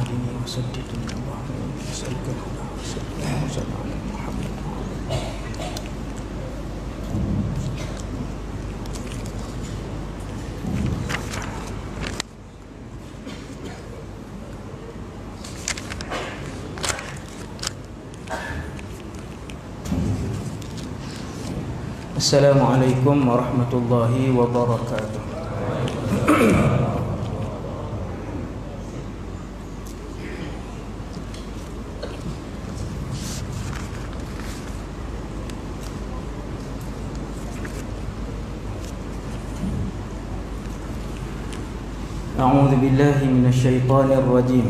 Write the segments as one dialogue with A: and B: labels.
A: اهدني وسددني اللهم إني أسألك الهدى والسداد وصل على محمد. Assalamualaikum warahmatullahi wabarakatuh. A'udzu billahi minasyaitonir rajim.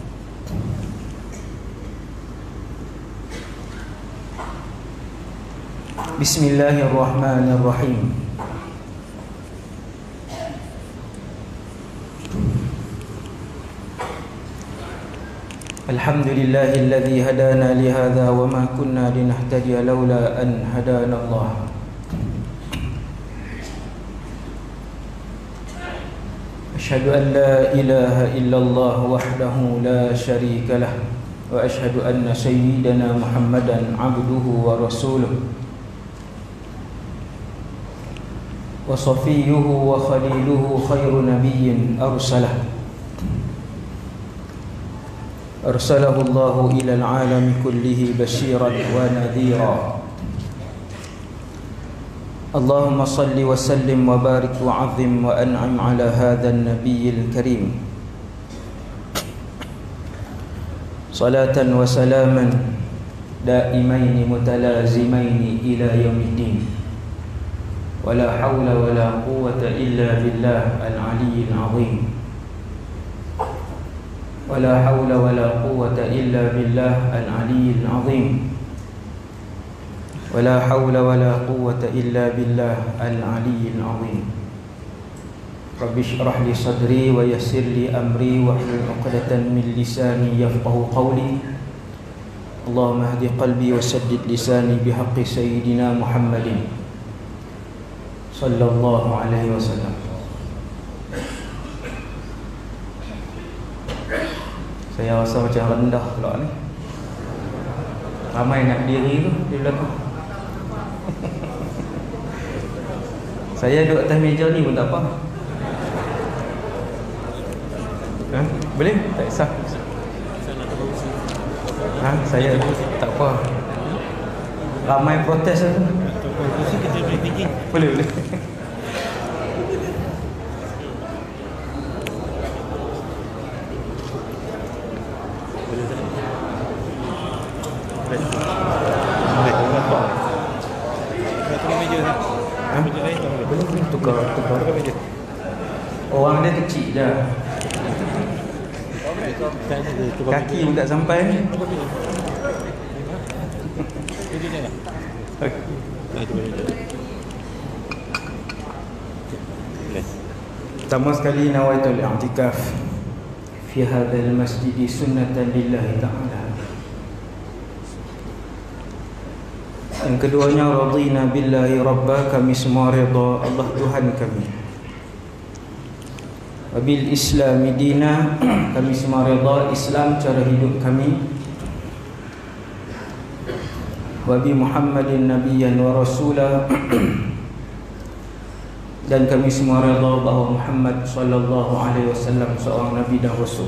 A: Bismillahirrahmanirrahim. Alhamdulillahilladzi hadana li hadza wa ma kunna linahtadiya laula an hadana Allah. Asyhadu an la ilaha illallah wahdahu la syarika lah wa asyhadu anna sayyidana Muhammadan abduhu wa rasuluh wa safiyyuhu wa khaliluhu khairu nabiyyin arsalahu Allahu ilal alami kullihi basyiran wa nadhira. Allahumma salli wa sallim wa barik wa azim wa an'im ala hadha an-nabiyyil karim. Salatan wa salaman daimaini mutalazimaini ila yaumiddin. Wala hawla wala quwwata illa billah al-aliyyil azim. Wala hawla wala quwwata illa billah al-aliyyil azim. Wala hawla wala quwwata illa billah al-aliyyil azim. Rabbi shrah li sadri wa yassir li amri wa hlul 'uqdatan min lisani yafqahu qawli. Allahumma hdi qalbi wa saddid lisani bihaqqi sayyidina Muhammadin sallallahu alaihi wasallam. Saya rasa macam rendah pula ni. Ramai nak berdiri tu di belakang. Saya duduk atas meja ni pun tak apa. Ha? Boleh? Tak kisah. Ha? Saya tak apa. Ramai protes tu. Boleh, boleh. Tukar orang dia kecil je. Kaki pun tak sampai ni. Pertama sekali nawaitul i'tikaf fi hadzal masjid sunnatan lillahi ta'ala. Yang keduanya radina billahi rabba, kami semua redha Allah Tuhan kami. Wabil islami dina, kami semua redha Islam cara hidup kami. Wabi Muhammadin nabiyyan wa rasulah, dan kami semua redha bahawa Muhammad sallallahu alaihi wasallam seorang nabi dan rasul.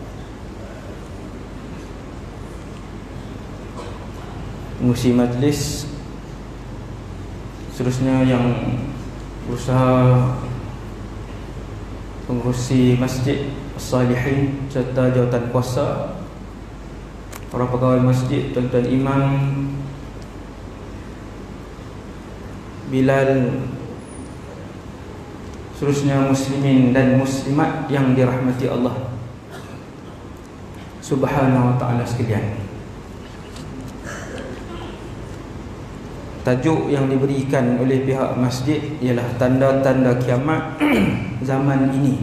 A: Pengurusi majlis, seterusnya yang berusaha pengurusi masjid salihin serta jawatan kuasa, para pegawai masjid, tuan-tuan imam, Bilal, seterusnya muslimin dan muslimat yang dirahmati Allah Subhanahu wa ta'ala sekalian. Tajuk yang diberikan oleh pihak masjid ialah tanda-tanda kiamat zaman ini.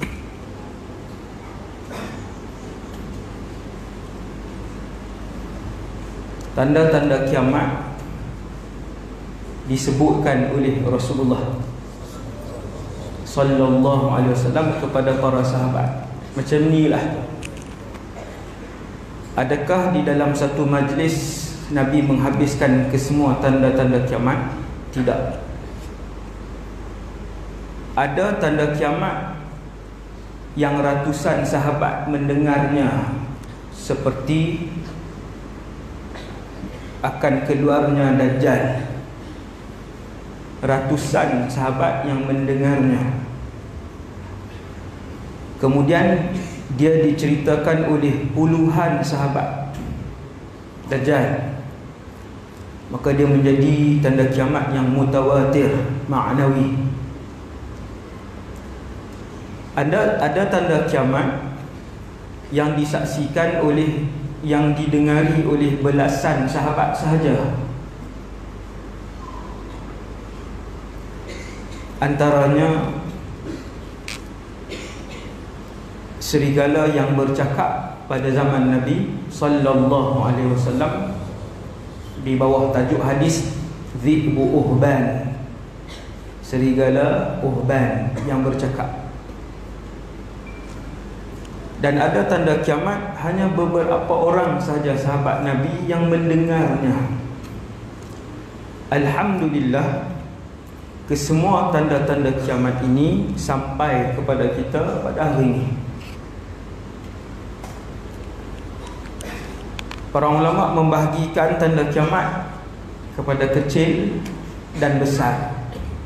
A: Tanda-tanda kiamat disebutkan oleh Rasulullah sallallahu alaihi wasallam kepada para sahabat. Macam inilah Adakah di dalam satu majlis Nabi menghabiskan kesemua tanda-tanda kiamat? Tidak. Ada tanda kiamat yang ratusan sahabat mendengarnya, seperti akan keluarnya Dajjal. Ratusan sahabat yang mendengarnya. Kemudian dia diceritakan oleh puluhan sahabat Dajjal. Maka dia menjadi tanda kiamat yang mutawatir, ma'nawi. Ada tanda kiamat yang disaksikan oleh, yang didengari oleh belasan sahabat sahaja. Antaranya serigala yang bercakap pada zaman Nabi sallallahu alaihi wasallam, di bawah tajuk hadis Dhi'bu Uhban, serigala Uhban yang bercakap. Dan ada tanda kiamat hanya beberapa orang sahaja sahabat Nabi yang mendengarnya. Alhamdulillah, kesemua tanda-tanda kiamat ini sampai kepada kita pada hari ini. Para ulama membahagikan tanda kiamat kepada kecil dan besar.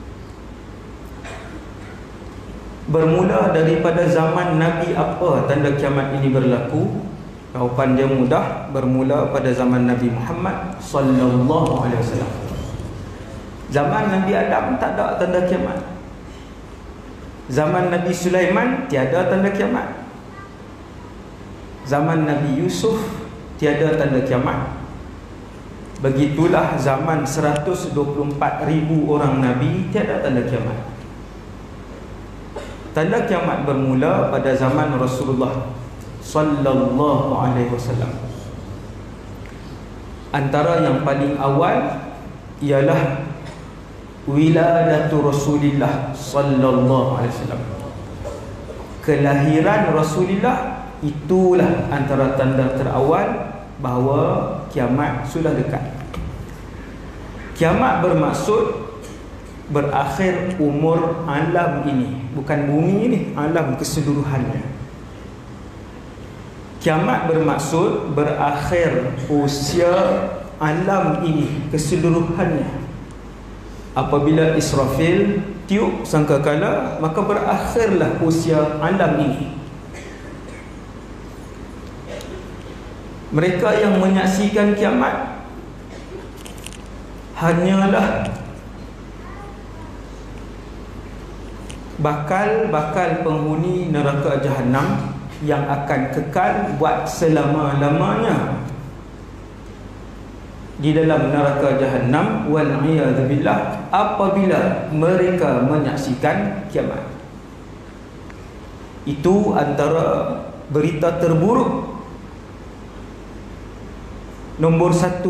A: Bermula daripada zaman Nabi apa tanda kiamat ini berlaku? Jawapan dia mudah, bermula pada zaman Nabi Muhammad sallallahu alaihi wasallam. Zaman Nabi Adam tak ada tanda kiamat. Zaman Nabi Sulaiman tiada tanda kiamat. Zaman Nabi Yusuf tiada tanda kiamat. Begitulah zaman 124,000 orang Nabi tiada tanda kiamat. Tanda kiamat bermula pada zaman Rasulullah sallallahu alaihi wasallam. Antara yang paling awal ialah wiladatu Rasulillah sallallahu alaihi wasallam. Kelahiran Rasulullah, itulah antara tanda terawal bahawa kiamat sudah dekat. Kiamat bermaksud berakhir umur alam ini, bukan bumi ini, alam keseluruhannya. Kiamat bermaksud berakhir usia alam ini keseluruhannya. Apabila Israfil tiup sangkakala, maka berakhirlah usia alam ini. Mereka yang menyaksikan kiamat hanyalah bakal penghuni neraka Jahannam yang akan kekal buat selama-lamanya di dalam neraka Jahannam, wal'iyadzubillah, apabila mereka menyaksikan kiamat. Itu antara berita terburuk nombor 1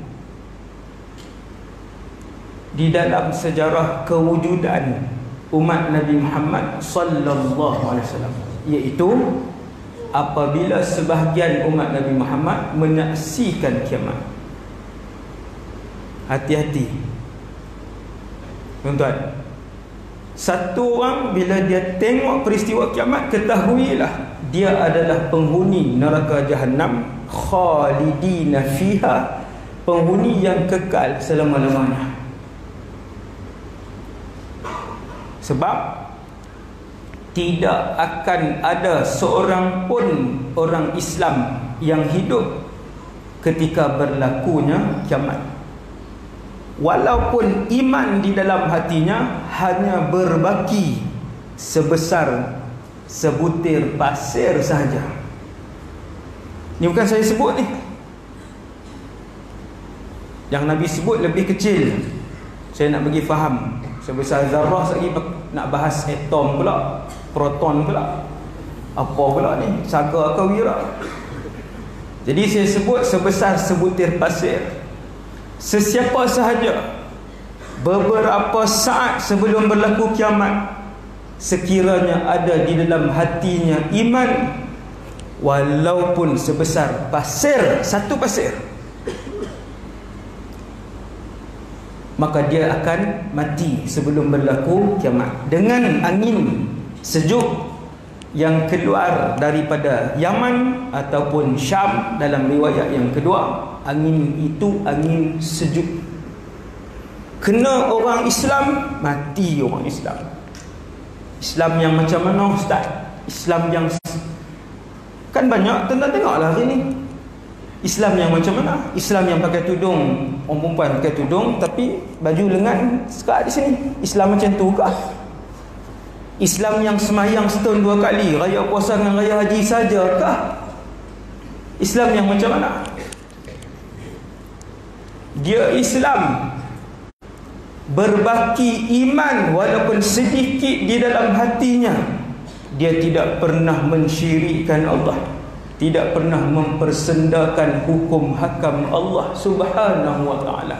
A: di dalam sejarah kewujudan umat Nabi Muhammad sallallahu alaihi wasallam, iaitu apabila sebahagian umat Nabi Muhammad menyaksikan kiamat. Hati-hati tuan-tuan. Satu orang bila dia tengok peristiwa kiamat, ketahuilah dia adalah penghuni neraka Jahannam, khalidina fiha, penghuni yang kekal selama-lamanya. Sebab tidak akan ada seorang pun orang Islam yang hidup ketika berlakunya kiamat, walaupun iman di dalam hatinya hanya berbaki sebesar sebutir pasir sahaja. Ini bukan saya sebut ni, yang Nabi sebut lebih kecil. Saya nak bagi faham. Sebesar zarah lagi, nak bahas atom pula, proton pula, apa pula ni, saga ke wira. Jadi saya sebut sebesar sebutir pasir. Sesiapa sahaja beberapa saat sebelum berlaku kiamat, sekiranya ada di dalam hatinya iman, walaupun sebesar pasir, satu pasir, maka dia akan mati sebelum berlaku kiamat. Dengan angin sejuk yang keluar daripada Yaman ataupun Syam, dalam riwayat yang kedua, angin itu angin sejuk. Kena orang Islam, mati orang Islam. Islam yang macam mana Ustaz? Islam yang, kan banyak tuan-tuan tengoklah hari ni, Islam yang macam mana? Islam yang pakai tudung, orang perempuan pakai tudung tapi baju lengan sekat di sini. Islam macam tu ke? Islam yang semayang setahun 2 kali, raya puasa dengan raya haji saja ke? Islam yang macam mana? Dia Islam berbaki iman walaupun sedikit di dalam hatinya. Dia tidak pernah mensyirikkan Allah, tidak pernah mempersendakan hukum hakam Allah Subhanahu wa ta'ala.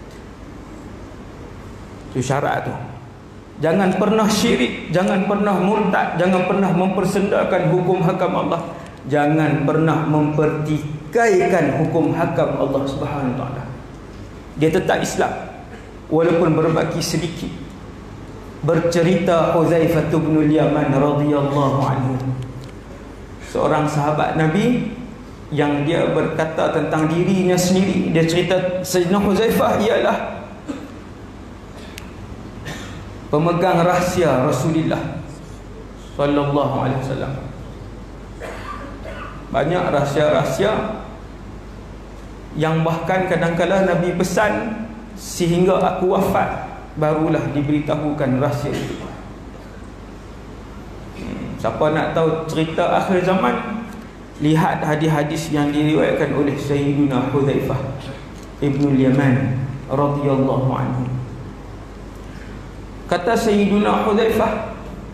A: Itu syarat tu. Jangan pernah syirik, jangan pernah murtad, jangan pernah mempersendakan hukum hakam Allah, jangan pernah mempertikaikan hukum hakam Allah Subhanahu wa ta'ala. Dia tetap Islam walaupun berbaki sedikit. Bercerita Hudzaifah bin Yaman radhiyallahu anhu, seorang sahabat Nabi yang dia berkata tentang dirinya sendiri. Dia cerita Sayyidina Hudzaifah ialah pemegang rahsia Rasulullah sallallahu alaihi wasallam. Banyak rahsia-rahsia yang bahkan kadang-kala Nabi pesan sehingga aku wafat barulah diberitahukan rahsia itu. Siapa nak tahu cerita akhir zaman, lihat hadis-hadis yang diriwayatkan oleh Sayyidina Hudzaifah ibn Yaman radhiyallahu anhu. Kata Sayyidina Hudzaifah,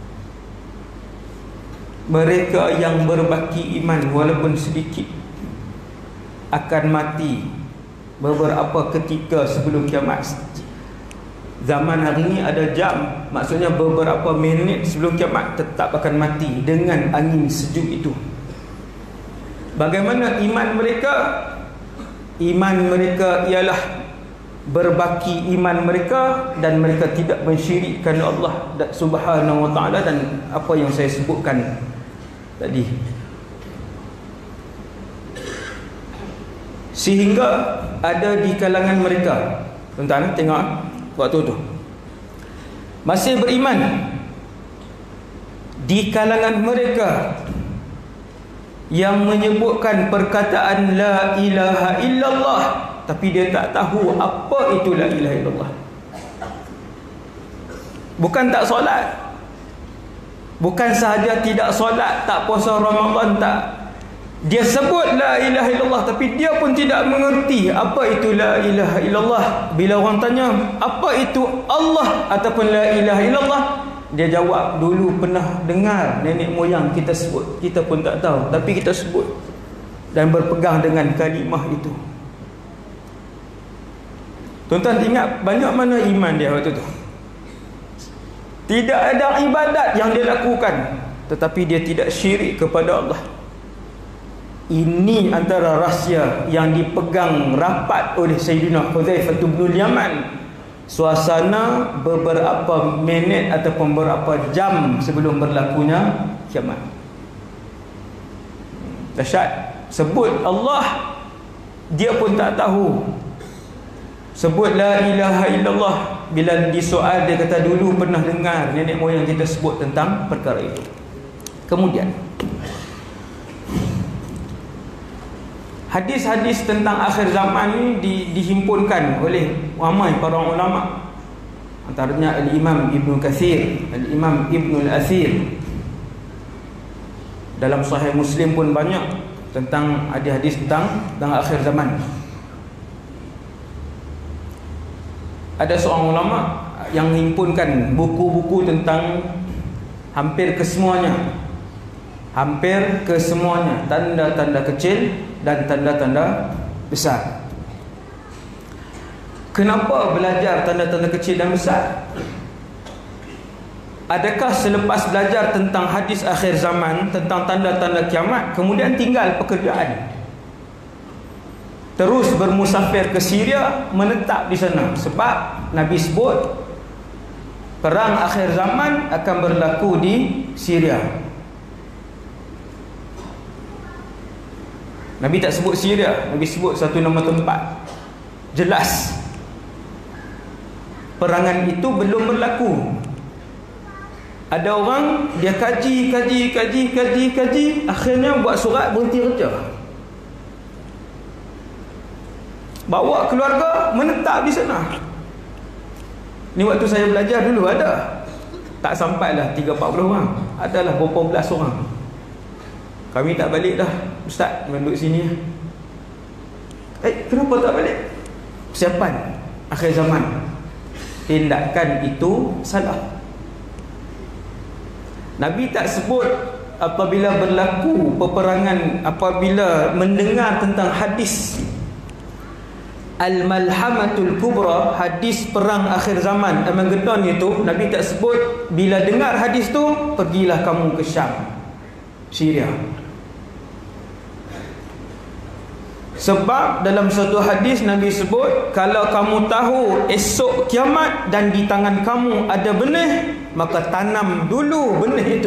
A: mereka yang berbaki iman walaupun sedikit akan mati beberapa ketika sebelum kiamat. Zaman hari ini ada jam, maksudnya beberapa minit sebelum kiamat tetap akan mati dengan angin sejuk itu. Bagaimana iman mereka? Iman mereka ialah berbaki iman mereka dan mereka tidak mensyirikkan Allah Subhanahu wa ta'ala dan apa yang saya sebutkan tadi. Sehingga ada di kalangan mereka, tuan-tuan tengok waktu tu masih beriman, di kalangan mereka yang menyebutkan perkataan la ilaha illallah tapi dia tak tahu apa itu la ilaha illallah. Bukan tak solat, bukan sahaja tidak solat, tak puasa Ramadan, tak. Dia sebut la ilaha illallah tapi dia pun tidak mengerti apa itu la ilaha illallah. Bila orang tanya apa itu Allah ataupun la ilaha illallah, dia jawab, dulu pernah dengar nenek moyang kita sebut, kita pun tak tahu tapi kita sebut dan berpegang dengan kalimah itu. Tuan-tuan ingat banyak mana iman dia waktu tu? Tidak ada ibadat yang dia lakukan tetapi dia tidak syirik kepada Allah. Ini antara rahsia yang dipegang rapat oleh Sayyidina Hudzaifah bin Yaman. Suasana beberapa minit ataupun beberapa jam sebelum berlakunya kiamat. Dahsyat. Sebut Allah, dia pun tak tahu. Sebut la ilaha illallah, bila disoal dia kata dulu pernah dengar nenek moyang kita sebut tentang perkara itu. Kemudian hadis-hadis tentang akhir zaman ini dihimpunkan oleh ramai para ulama. Antaranya Al-Imam Ibn Kathir, Al-Imam Ibn Al-Athir. Dalam Sahih Muslim pun banyak tentang hadis-hadis tentang akhir zaman. Ada seorang ulama yang menghimpunkan buku-buku tentang hampir kesemuanya. Hampir kesemuanya, tanda-tanda kecil dan tanda-tanda besar. Kenapa belajar tanda-tanda kecil dan besar? Adakah selepas belajar tentang hadis akhir zaman, tentang tanda-tanda kiamat, kemudian tinggal pekerjaan, terus bermusafir ke Syria, menetap di sana? Sebab Nabi sebut perang akhir zaman akan berlaku di Syria. Nabi tak sebut Syria, Nabi sebut satu nama tempat. Jelas perangan itu belum berlaku. Ada orang dia kaji, akhirnya buat surat berhenti kerja, bawa keluarga menetap di sana. Ni waktu saya belajar dulu ada, tak sampailah 30-40 orang, adalah berapa belas orang. Kami tak balik dah, ustaz, duduk sini. Kenapa tak balik? Persiapan akhir zaman. Tindakan itu salah. Nabi tak sebut apabila berlaku peperangan, apabila mendengar tentang hadis Al-Malhamatul Kubra, hadis perang akhir zaman, Armageddon itu, Nabi tak sebut bila dengar hadis tu pergilah kamu ke Syam, Syria. Sebab dalam satu hadis Nabi sebut, kalau kamu tahu esok kiamat dan di tangan kamu ada benih, maka tanam dulu benih itu.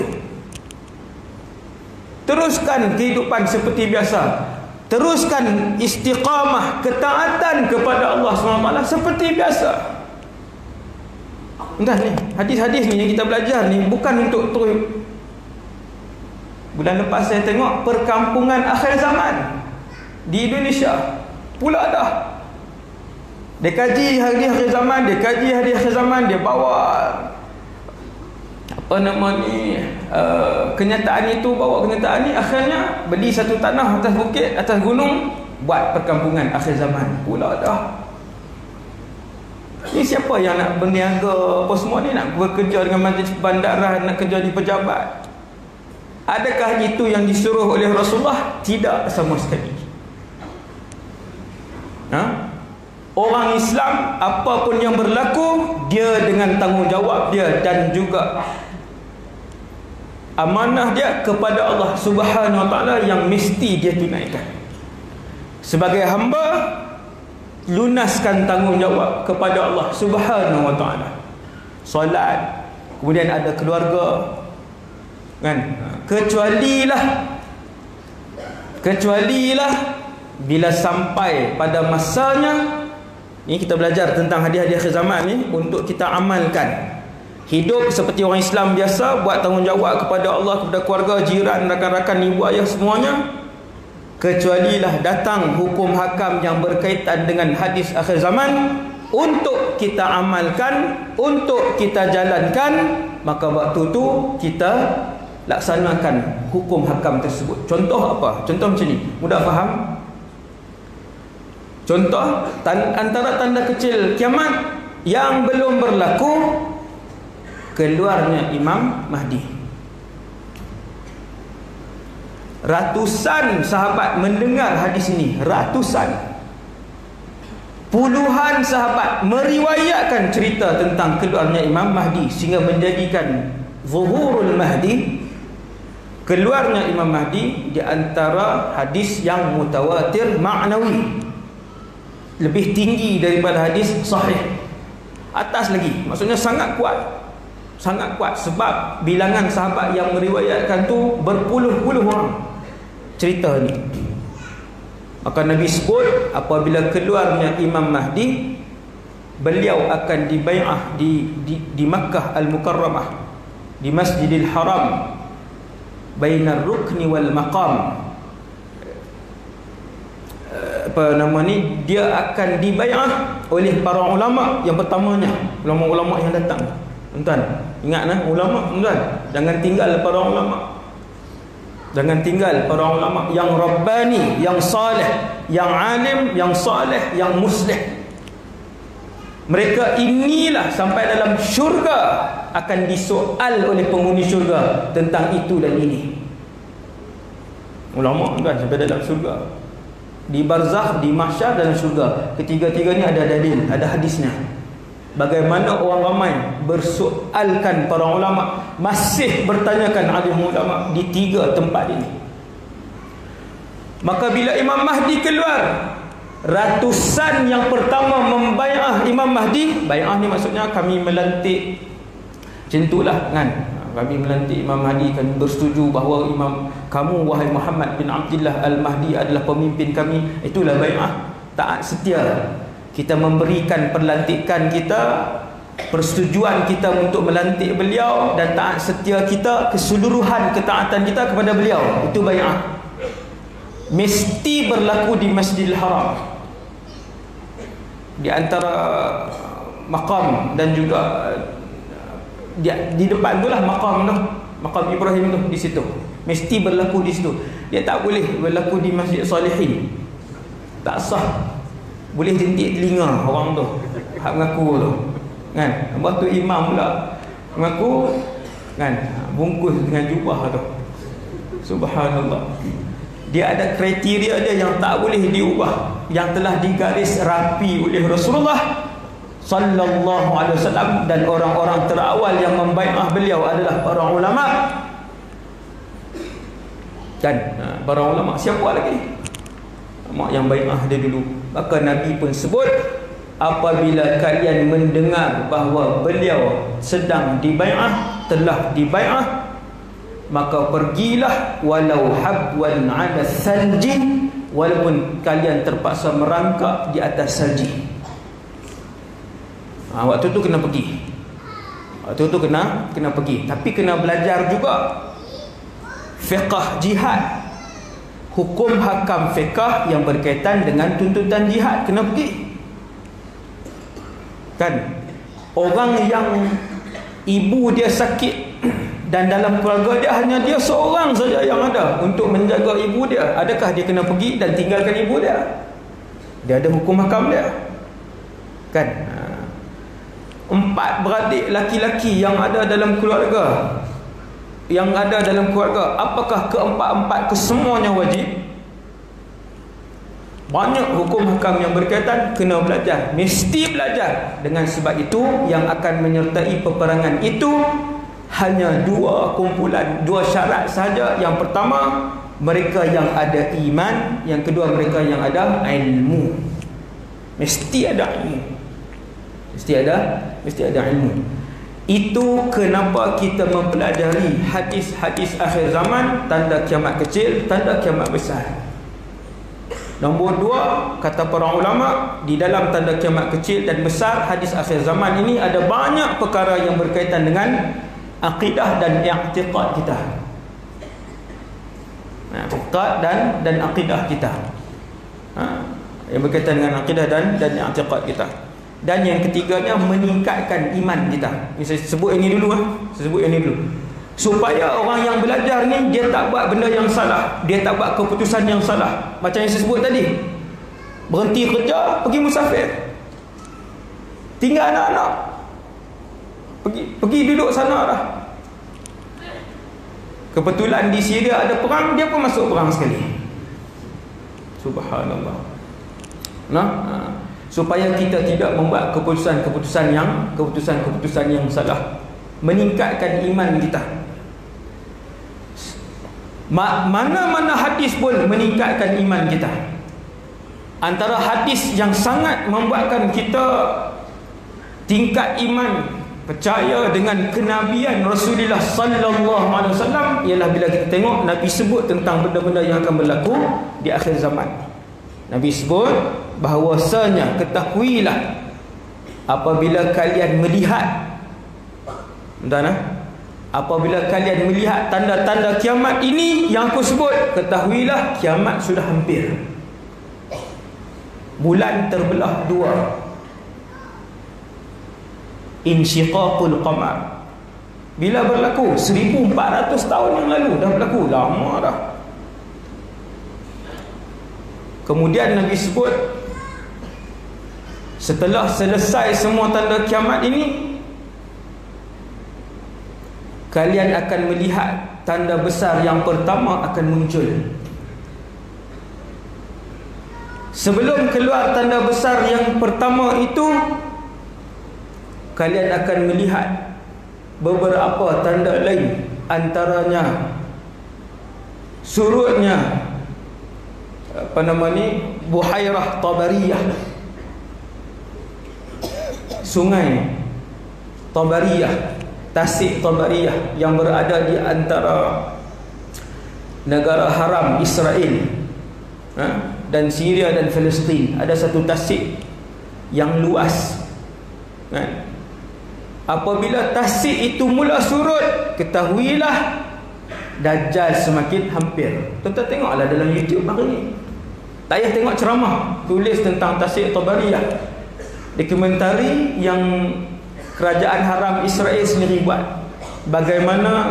A: Teruskan kehidupan seperti biasa. Teruskan istiqamah, ketaatan kepada Allah SWT seperti biasa. Entah ni, hadis-hadis ni yang kita belajar ni bukan untuk terus. Bulan lepas saya tengok perkampungan akhir zaman di Indonesia pula dah. Dia kaji hadis akhir zaman, dia bawa apa nama ni, kenyataan itu, bawa kenyataan ni, akhirnya beli satu tanah atas bukit, atas gunung, buat perkampungan akhir zaman pula dah. Ni siapa yang nak berniaga apa semua ni, nak bekerja dengan majlis bandaran, nak kerja di pejabat? Adakah itu yang disuruh oleh Rasulullah? Tidak sama sekali. Orang Islam, apapun yang berlaku, dia dengan tanggungjawab dia dan juga amanah dia kepada Allah Subhanahu Wa Taala yang mesti dia tunaikan. Sebagai hamba, lunaskan tanggungjawab kepada Allah Subhanahu Wa Taala. Solat, kemudian ada keluarga, kan? Kecualilah bila sampai pada masanya. Ni kita belajar tentang hadis-hadis akhir zaman ni untuk kita amalkan. Hidup seperti orang Islam biasa, buat tanggungjawab kepada Allah, kepada keluarga, jiran, rakan-rakan, ibu ayah semuanya. Kecualilah datang hukum hakam yang berkaitan dengan hadis akhir zaman untuk kita amalkan, untuk kita jalankan, maka waktu tu kita laksanakan hukum hakam tersebut. Contoh apa? Contoh macam ni, mudah faham. Contoh, antara tanda kecil kiamat yang belum berlaku, keluarnya Imam Mahdi. Ratusan sahabat mendengar hadis ini, ratusan, puluhan sahabat meriwayatkan cerita tentang keluarnya Imam Mahdi, sehingga menjadikan zuhurul Mahdi, keluarnya Imam Mahdi, di antara hadis yang mutawatir ma'nawi, lebih tinggi daripada hadis sahih, atas lagi, maksudnya sangat kuat, sebab bilangan sahabat yang meriwayatkan tu berpuluh-puluh orang cerita ni. Maka Nabi sebut apabila keluarnya Imam Mahdi, beliau akan dibai'ah di Makkah Al-Mukarramah, di Masjidil Haram, bainar rukni wal maqam. Apa nama ni, dia akan dibai'ah oleh para ulama yang pertamanya, ulama-ulama yang datang. Tuan-tuan, ingat ulama, tuan-tuan, jangan tinggal para ulama. Jangan tinggal para ulama yang rabbani, yang saleh, yang alim, yang saleh, yang muslih. Mereka inilah sampai dalam syurga akan disoal oleh penghuni syurga tentang itu dan ini. Ulama, tuan, sampai dalam syurga, di barzakh, di mahsyar, dalam syurga, ketiga-tiganya ada dalil, ada hadisnya. Bagaimana orang ramai bersoalkan para ulama, masih bertanyakan alim ulama di 3 tempat ini. Maka bila Imam Mahdi keluar, ratusan yang pertama membai'ah Imam Mahdi. Bai'ah ni maksudnya kami melantik, macam itulah kan, kami melantik Imam Mahdi, kami bersetuju bahawa kamu wahai Muhammad bin Abdullah Al-Mahdi adalah pemimpin kami. Itulah bai'ah, taat setia. Kita memberikan perlantikan kita, persetujuan kita untuk melantik beliau, dan taat setia kita, keseluruhan ketaatan kita kepada beliau. Itu bai'ah. Mesti berlaku di Masjidil Haram, di antara maqam dan juga di depan itulah maqam tu, maqam Ibrahim tu, di situ mesti berlaku di situ. Dia tak boleh berlaku di Masjid Salihin, tak sah. Boleh jentik telinga orang tu hak mengaku tu kan. Lepas tu imam pula mengaku kan, bungkus dengan jubah tu. Subhanallah. Dia ada kriteria dia yang tak boleh diubah, yang telah digaris rapi oleh Rasulullah sallallahu alaihi wasallam, dan orang-orang terawal yang membai'ah beliau adalah para ulama kan. Para ulama siapa lagi? Mak yang bai'ah dia dulu. Maka Nabi pun sebut, apabila kalian mendengar bahawa beliau sedang dibai'ah, telah dibai'ah, maka pergilah walau habwan 'ala salji, walaupun kalian terpaksa merangkak di atas salji. Waktu tu kena pergi. Waktu tu kena pergi. Tapi kena belajar juga fiqh jihad, hukum hakam fiqh yang berkaitan dengan tuntutan jihad. Kena pergi kan. Orang yang ibu dia sakit dan dalam keluarga dia hanya dia seorang saja yang ada untuk menjaga ibu dia, adakah dia kena pergi dan tinggalkan ibu dia? Dia ada hukum hakam dia kan. 4 beradik laki-laki yang ada dalam keluarga, apakah keempat-empat kesemuanya wajib? Banyak hukum hakam yang berkaitan, kena belajar, mesti belajar. Dengan sebab itu yang akan menyertai peperangan itu hanya 2 kumpulan, 2 syarat sahaja. Yang pertama, mereka yang ada iman. Yang kedua, mereka yang ada ilmu. Mesti ada ilmu. Mesti ada ilmu. Itu kenapa kita mempelajari hadis-hadis akhir zaman, tanda kiamat kecil, tanda kiamat besar. Nombor 2, kata para ulama, di dalam tanda kiamat kecil dan besar hadis akhir zaman ini ada banyak perkara yang berkaitan dengan akidah dan i'tiqad kita. I'tiqad dan akidah kita. Yang berkaitan dengan akidah dan i'tiqad kita. Dan yang ketiganya, meningkatkan iman kita. Saya sebut ini dulu. Supaya orang yang belajar ni, dia tak buat benda yang salah, dia tak buat keputusan yang salah. Macam yang saya sebut tadi, berhenti kerja, pergi musafir, tinggal anak-anak, pergi duduk sana dah. Kebetulan di Syria ada perang, dia pun masuk perang sekali. Subhanallah. Supaya kita tidak membuat keputusan yang salah. Meningkatkan iman kita. Mana-mana hadis pun meningkatkan iman kita. Antara hadis yang sangat membuatkan kita tingkat iman, percaya dengan kenabian Rasulullah sallallahu alaihi wasallam, ialah bila kita tengok Nabi sebut tentang benda-benda yang akan berlaku di akhir zaman. Nabi sebut bahawasanya, ketahuilah apabila kalian melihat, apabila kalian melihat tanda-tanda kiamat ini yang aku sebut, ketahuilah kiamat sudah hampir. Bulan terbelah 2. Insyiqaqul qamar. Bila berlaku? 1400 tahun yang lalu dah berlaku, lama dah. Kemudian Nabi sebut, setelah selesai semua tanda kiamat ini, kalian akan melihat tanda besar yang pertama akan muncul. Sebelum keluar tanda besar yang pertama itu, kalian akan melihat beberapa tanda lain, antaranya surutnya Buhairah Tabariyah, sungai Tabariyah, Tasik Tabariyah yang berada di antara negara haram Israel dan Syria dan Palestin. Ada satu tasik yang luas. Apabila tasik itu mula surut, ketahuilah Dajjal semakin hampir. Tuan-tuan tengoklah dalam YouTube hari ni. Tak payah tengok ceramah, tulis tentang Tasik Tabariyah, dokumentari yang kerajaan haram Israel sendiri buat, bagaimana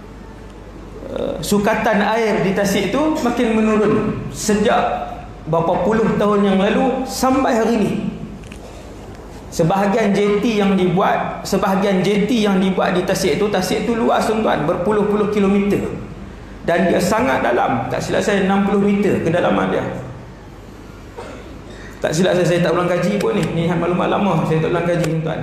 A: sukatan air di tasik itu makin menurun sejak berapa puluh tahun yang lalu sampai hari ini. Sebahagian jeti yang dibuat di tasik itu luas tuan-tuan, berpuluh-puluh kilometer, dan dia sangat dalam. Tak silap saya 60 meter kedalaman dia. Tak silap saya tak ulang kaji pun ni maklumat lama, saya tak ulang kaji tuan.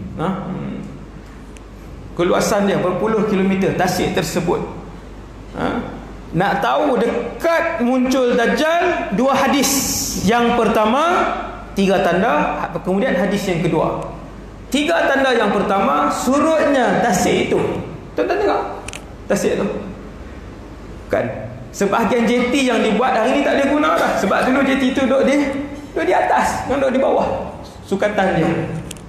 A: Keluasan dia berpuluh kilometer tasik tersebut. Nak tahu dekat muncul Dajjal, dua hadis. Yang pertama 3 tanda, kemudian hadis yang kedua. 3 tanda yang pertama, surutnya tasik itu. Tuan-tuan tengok tasik itu kan, sebahagian jeti yang dibuat hari ni tak boleh guna dah, sebab dulu jeti itu duduk di atas, duduk di bawah sukatan dia.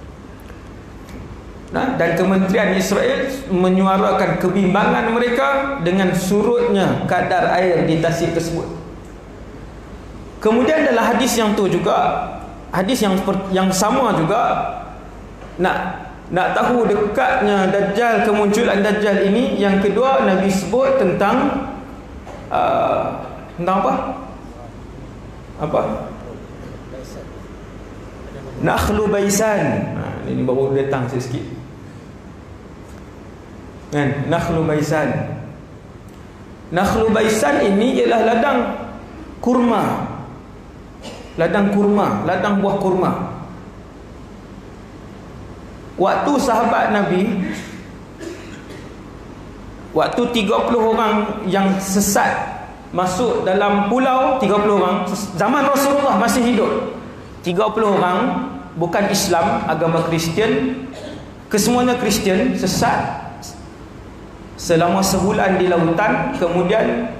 A: Dan Kementerian Israel menyuarakan kebimbangan mereka dengan surutnya kadar air di tasik tersebut. Kemudian dalam hadis yang tu juga, hadis yang sama juga, nak tahu dekatnya Dajjal, kemunculan Dajjal ini, yang kedua Nabi sebut tentang apa? Nakhlu Baisan. Ini baru datang sikit kan, Nakhlu Baisan. Nakhlu Baisan ini ialah ladang kurma, ladang buah kurma. Waktu sahabat Nabi, waktu 30 orang yang sesat masuk dalam pulau, 30 orang zaman Rasulullah masih hidup, 30 orang bukan Islam, agama Kristian, kesemuanya Kristian, sesat selama sebulan di lautan, kemudian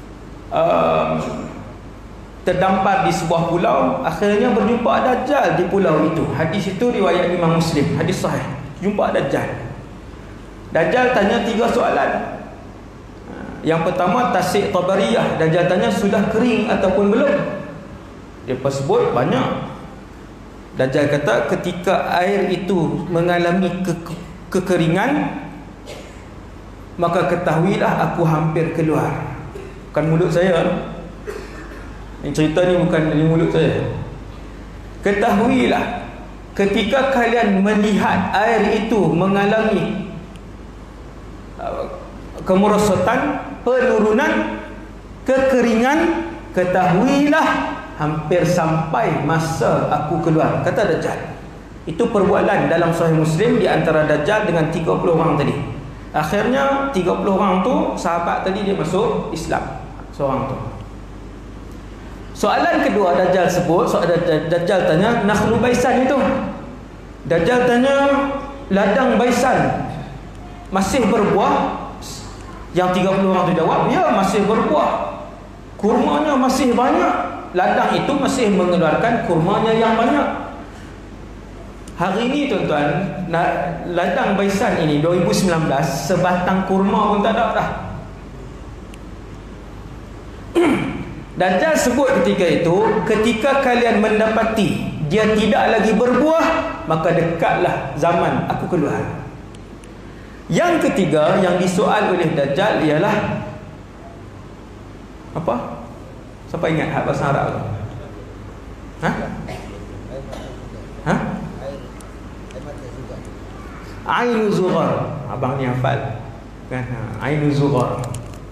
A: terdampar di sebuah pulau. Akhirnya berjumpa Dajjal di pulau itu. Hadis itu riwayat Imam Muslim, hadis sahih. Jumpa Dajjal. Dajjal tanya 3 soalan. Yang pertama, Tasik Tabariyah, Dajjal tanya sudah kering ataupun belum. Dia sebut banyak. Dajjal kata ketika air itu mengalami kekeringan, maka ketahuilah aku hampir keluar. Bukan mulut saya, ini cerita ni bukan dari mulut saya. Ketahuilah ketika kalian melihat air itu mengalami kemerosotan, penurunan, kekeringan, ketahuilah hampir sampai masa aku keluar, kata Dajjal. Itu perbualan dalam Sahih Muslim di antara Dajjal dengan 30 orang tadi. Akhirnya 30 orang tu, sahabat tadi dia masuk Islam, seorang tu. Soalan kedua Dajjal sebut, Dajjal tanya Nakhlu Baisan itu. Dajjal tanya ladang Baisan masih berbuah? Yang 30 orang tu jawab, ya masih berbuah, kurmanya masih banyak, ladang itu masih mengeluarkan kurmanya yang banyak. Hari ini tuan-tuan, ladang Baisan ini 2019 sebatang kurma pun tak ada dah. Dajjal sebut ketika itu, ketika kalian mendapati dia tidak lagi berbuah, maka dekatlah zaman aku keluar. Yang ketiga yang disoal oleh Dajjal ialah apa? Siapa ingat bahasa Arab? Ainu Zughar. Abang ni hafal kan? Ainu Zughar.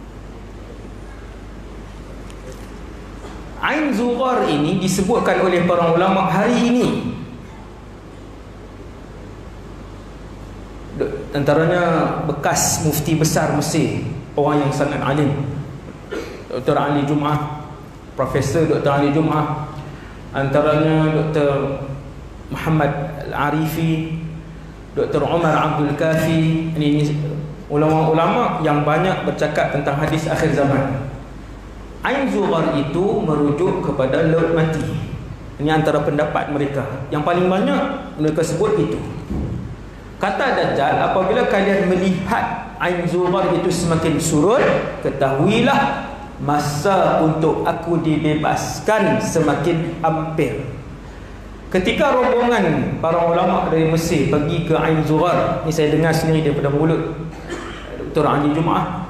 A: Ain Zughar ini disebutkan oleh para ulama hari ini Antaranya bekas mufti besar Mesir, orang yang sangat alim, Dr. Ali Jum'ah, Profesor Dr. Ali Jum'ah. Antaranya Dr. Muhammad Al-Arifi, Dr. Umar Abdul Kafi. Ini ulama-ulama yang banyak bercakap tentang hadis akhir zaman. Ain Zughar itu merujuk kepada laut mati. Ini antara pendapat mereka. Yang paling banyak mereka sebut itu. Kata Dajjal, apabila kalian melihat Ain Zughar itu semakin surut, ketahuilah masa untuk aku dibebaskan semakin hampir. Ketika rombongan para ulama dari Mesir pergi ke Ain Zughar, ini saya dengar sendiri daripada mulut Dr. Ali Jum'ah.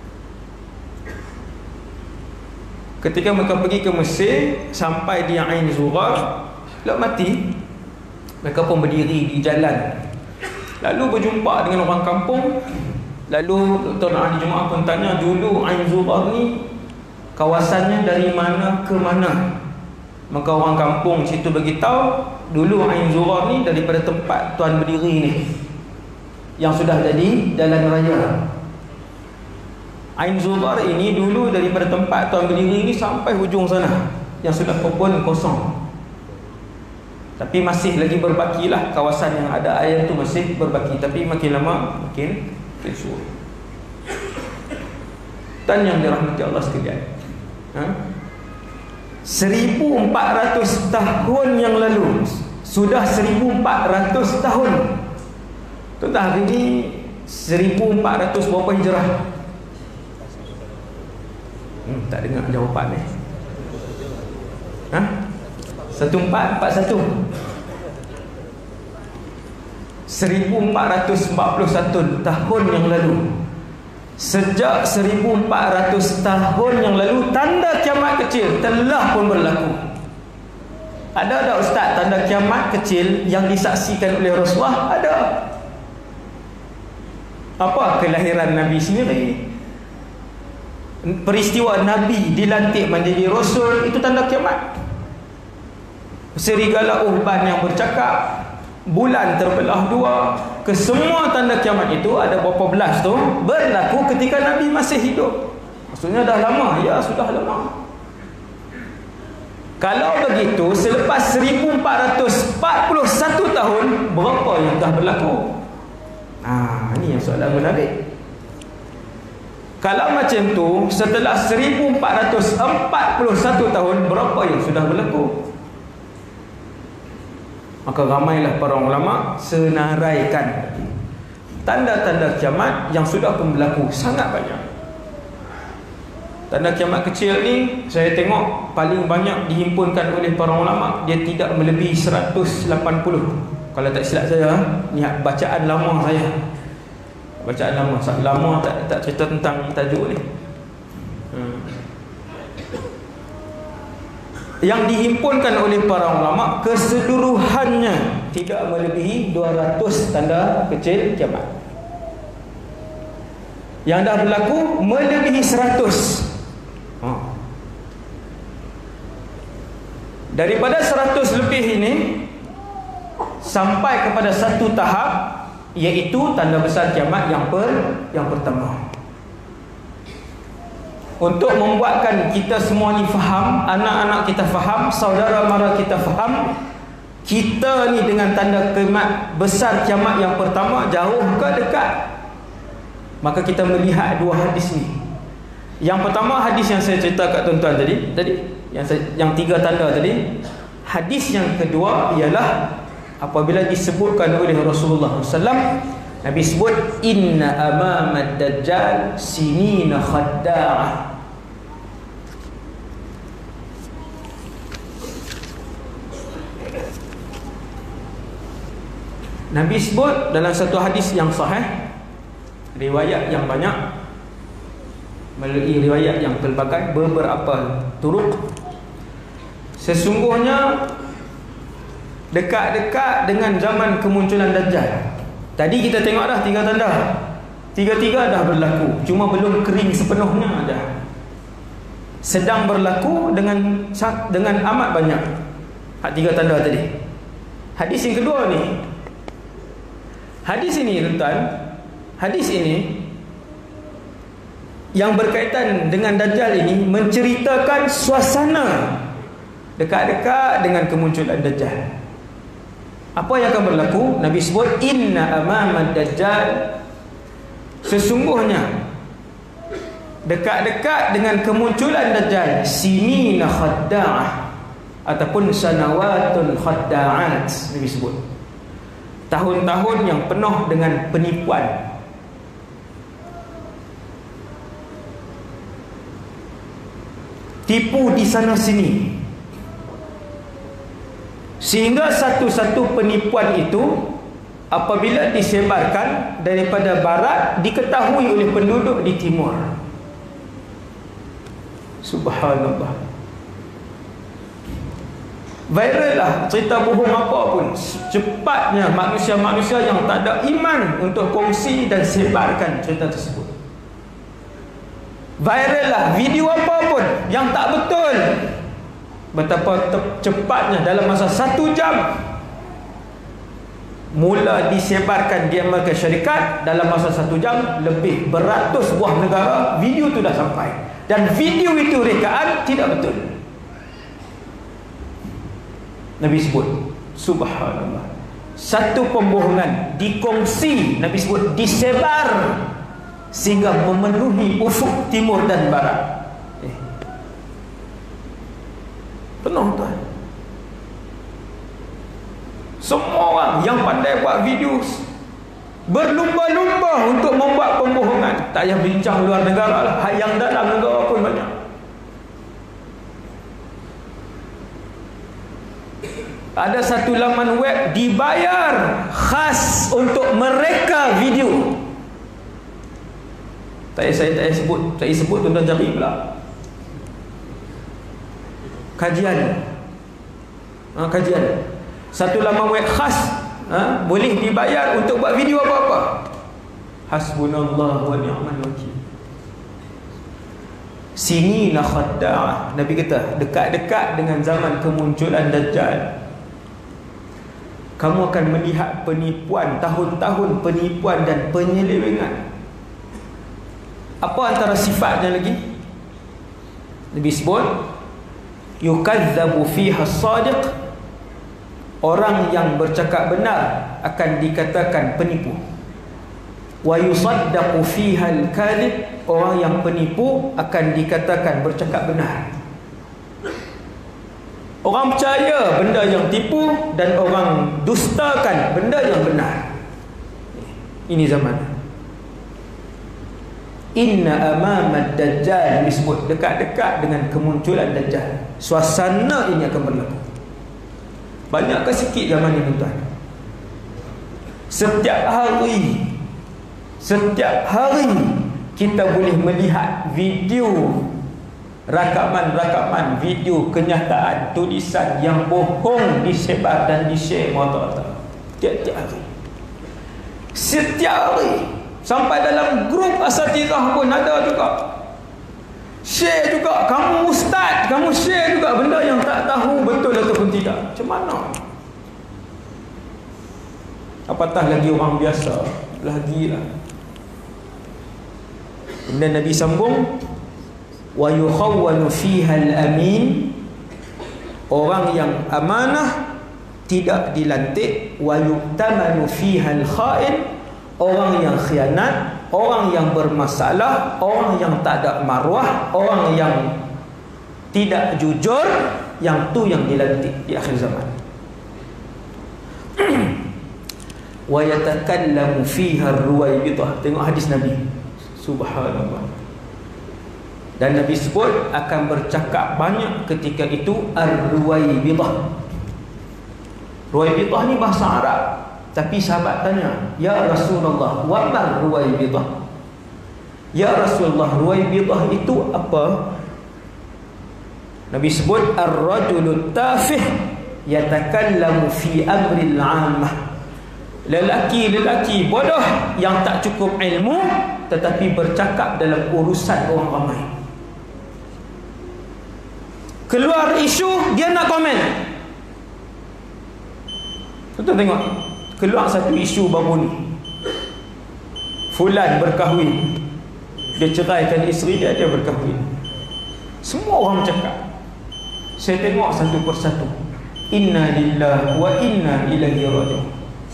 A: Ketika mereka pergi ke Mesir, sampai di Ain Zughar, laut mati, mereka pun berdiri di jalan, lalu berjumpa dengan orang kampung. Lalu Dr. Ali Jum'ah pun tanya, dulu Ain Zughar ni kawasannya dari mana ke mana? Maka orang kampung situ beritahu, dulu Ain Zughar ni daripada tempat tuan berdiri ni, yang sudah jadi jalan raya. Ain Zughar ini dulu daripada tempat tuan berdiri ni sampai hujung sana, yang sudah pun kosong. Tapi masih lagi berbakilah kawasan yang ada air tu, masih berbaki. Tapi makin lama makin surut. Dan yang dirahmati Allah sekalian, 1400 tahun yang lalu, sudah 1400 tahun. Tuan hari ini 1400 berapa hijrah? Tak dengar jawapan ni. 1441. 1441 tahun yang lalu. Sejak 1400 tahun yang lalu, tanda kiamat kecil telah pun berlaku. Ada tak ustaz tanda kiamat kecil yang disaksikan oleh Rasulullah? Ada. Apa? Kelahiran Nabi sendiri, peristiwa Nabi dilantik menjadi Rasul, itu tanda kiamat. Serigala Uhban yang bercakap, bulan terbelah dua, kesemua tanda kiamat itu, ada berapa belas tu, berlaku ketika Nabi masih hidup. Maksudnya dah lama. Ya, sudah lama. Kalau begitu, selepas 1441 tahun, berapa yang dah berlaku? Ini yang soalan menarik. Kalau macam tu, setelah 1441 tahun, berapa yang sudah berlaku? Maka ramailah para ulama senaraikan tanda-tanda kiamat yang sudah pun berlaku, sangat banyak. Tanda kiamat kecil ni saya tengok paling banyak dihimpunkan oleh para ulama, dia tidak melebihi 180. Kalau tak silap saya, ni bacaan lama saya. Bacaan lama, lama tak cerita tentang tajuk ni. Yang dihimpunkan oleh para ulama keseluruhannya tidak melebihi 200 tanda kecil kiamat. Yang dah berlaku melebihi 100. Daripada 100 lebih ini sampai kepada satu tahap, iaitu tanda besar kiamat yang pertama. Untuk membuatkan kita semua ni faham, anak-anak kita faham, saudara mara kita faham, kita ni dengan tanda kiamat besar, kiamat yang pertama, jauh ke dekat? Maka kita melihat dua hadis ni. Yang pertama, hadis yang saya cerita kat tuan-tuan tadi yang tiga tanda tadi. Hadis yang kedua ialah apabila disebutkan oleh Rasulullah SAW, Nabi sebut, inna amamad dajjal sinina khadda'ah. Nabi sebut dalam satu hadis yang sahih, riwayat yang banyak, melalui riwayat yang pelbagai, beberapa turuk, sesungguhnya dekat-dekat dengan zaman kemunculan Dajjal. Tadi kita tengok dah tiga tanda, tiga-tiga dah berlaku, cuma belum kering sepenuhnya dah. Sedang berlaku dengan amat banyak. Tiga tanda tadi. Hadis yang kedua ni, hadis ini tuan, Hadis ini yang berkaitan dengan Dajjal ini menceritakan suasana dekat-dekat dengan kemunculan Dajjal. Apa yang akan berlaku? Nabi sebut inna amamad Dajjal, sesungguhnya dekat-dekat dengan kemunculan Dajjal sinina khadda'ah ataupun sanawatun khadda'at. Nabi sebut tahun-tahun yang penuh dengan penipuan. Tipu di sana sini, sehingga satu-satu penipuan itu apabila disebarkan daripada barat diketahui oleh penduduk di timur. Subhanallah. Viral lah cerita bohong apa pun, cepatnya manusia-manusia yang tak ada iman untuk kongsi dan sebarkan cerita tersebut. Viral lah video apa pun yang tak betul. Betapa cepatnya dalam masa 1 jam mula disebarkan di Amerika Syarikat. Dalam masa 1 jam lebih beratus buah negara video itu dah sampai, dan video itu rekaan tidak betul. Nabi sebut subhanallah, satu pembohongan dikongsi, Nabi sebut disebar sehingga memenuhi ufuk timur dan barat. Penuh tuan. Semua orang yang pandai buat video berlumba-lumba untuk membuat pembohongan. Tak payah bincang luar negara lah, yang dalam negara pun banyak. Ada satu laman web dibayar khas untuk mereka video. Saya tak sebut tuan-tuan cari pula. Kajian. Satu laman web khas boleh dibayar untuk buat video apa-apa. Hasbunallah wa ni'mal wakil. Sini la khadda'ah. Nabi kata dekat-dekat dengan zaman kemunculan Dajjal, kamu akan melihat penipuan, tahun-tahun penipuan dan penyelewengan. Apa antara sifatnya lagi? Nabi sebut yukazzabu fiha as-sadiq, orang yang bercakap benar akan dikatakan penipu. Wa yusaddaqu fiha al-kadhib, orang yang penipu akan dikatakan bercakap benar. Orang percaya benda yang tipu dan orang dustakan benda yang benar. Ini zaman. Inna amamad Dajjal, disebut dekat-dekat dengan kemunculan Dajjal. Suasana ini akan berlaku. Banyak ke sikit zaman ini tuan? Setiap hari kita boleh melihat video, rakaman video kenyataan, tulisan yang bohong disebar dan di-share merata-rata. Tiap-tiap hari. Setiap hari. Sampai dalam grup asatizah pun ada juga. Share juga. Kamu ustaz, kamu share juga benda yang tak tahu betul ataupun tidak. Macam mana? Apatah lagi orang biasa. Lagilah. Kemudian Nabi sambung, wa yukhawwalu fiha al-amin, orang yang amanah tidak dilantik. Wa yuktamanu fiha al-kha'in, orang yang khianat, orang yang bermasalah, orang yang tak ada maruah, orang yang tidak jujur, yang tu yang dilantik di akhir zaman. Wa yatakallamu fiha ar-ruwaybidah. Tengok hadis Nabi. Subhanallah. Dan Nabi sebut akan bercakap banyak ketika itu ar-ruwaybidah. Ruwaybidah ni bahasa Arab. Tapi sahabat tanya, ya Rasulullah, wa ma ruwaybidah? Ya Rasulullah, ruwaybidah itu apa? Nabi sebut ar-rajulu tafih yatakallamu fi amril 'ammah. Lelaki bodoh yang tak cukup ilmu tetapi bercakap dalam urusan orang ramai. Keluar isu, dia nak komen. Tuan tengok, keluar satu isu baru ni, Fulan berkahwin, dia ceraikan isteri dia, dia berkahwin. Semua orang bercakap. Saya tengok satu persatu. Inna lillahi wa inna ilaihi raji'un.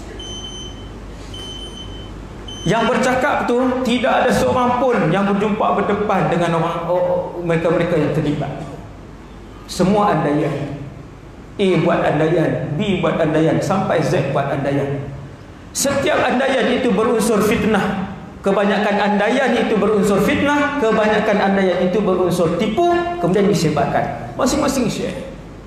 A: Yang bercakap tu tidak ada seorang pun yang berjumpa berdepan dengan orang mereka-mereka yang terlibat. Semua andaian. A buat andaian, B buat andaian, sampai Z buat andaian. Setiap andaian itu berunsur fitnah. Kebanyakan andaian itu berunsur fitnah, kebanyakan andaian itu berunsur tipu, kemudian disebarkan. Masing-masing share.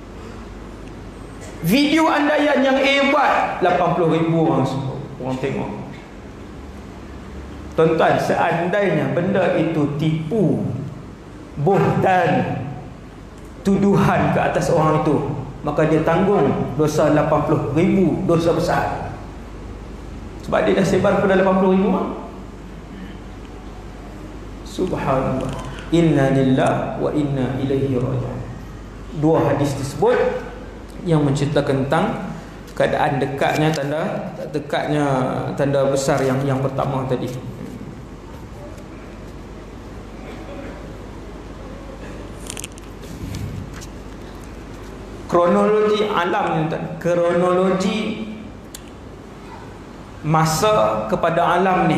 A: Video andaian yang A buat 80,000 orang tengok. Tuan-tuan, seandainya benda itu tipu, buhtan, tuduhan ke atas orang itu, maka dia tanggung dosa 80,000, dosa besar. Sebab dia dah sebar kepada 80,000. Subhanallah. Inna lillahi wa inna ilaihi raji'un. Dua hadis tersebut yang menceritakan tentang keadaan dekatnya tanda besar yang pertama tadi. Kronologi alam ni, kronologi masa kepada alam ni.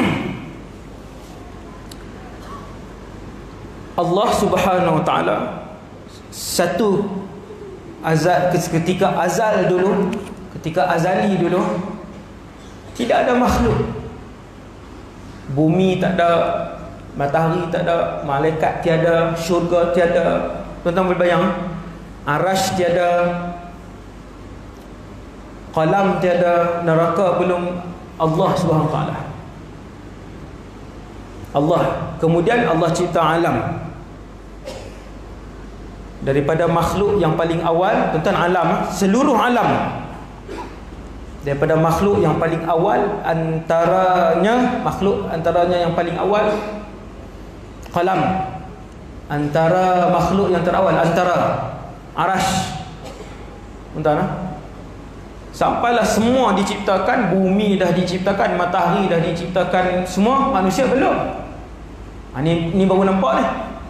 A: Allah Subhanahu Wa Taala satu azal, ketika azal dulu, ketika azali dulu, tidak ada makhluk. Bumi tak ada, matahari tak ada, malaikat tiada, syurga tiada. Tuan-tuan boleh bayang, arash tiada, qalam tiada, neraka belum. Allah Subhanahu Wa Taala. Allah. Kemudian Allah cipta alam. Daripada makhluk yang paling awal, tuan-tuan, alam, seluruh alam. Daripada makhluk yang paling awal, antaranya yang paling awal qalam. Antara makhluk yang terawal, antara arash. Tuan-tuan, sampailah semua diciptakan, bumi dah diciptakan, matahari dah diciptakan, semua, manusia belum. Ini baru nampak ni.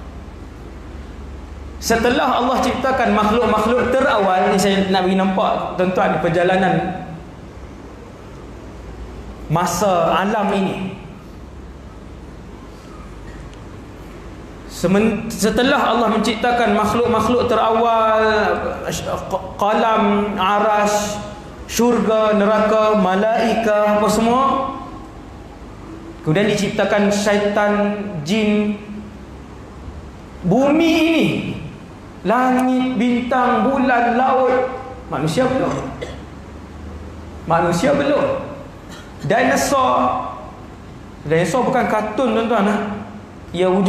A: Setelah Allah ciptakan makhluk-makhluk terawal ni, saya nak bagi nampak tuan-tuan perjalanan masa alam ini. Setelah Allah menciptakan makhluk-makhluk terawal, qalam, arash, syurga, neraka, malaikah, apa semua, kemudian diciptakan syaitan, jin, bumi ini, langit, bintang, bulan, laut. Manusia belum. Manusia belum. Dinosaur bukan kartun, tuan-tuan. Ia wujud.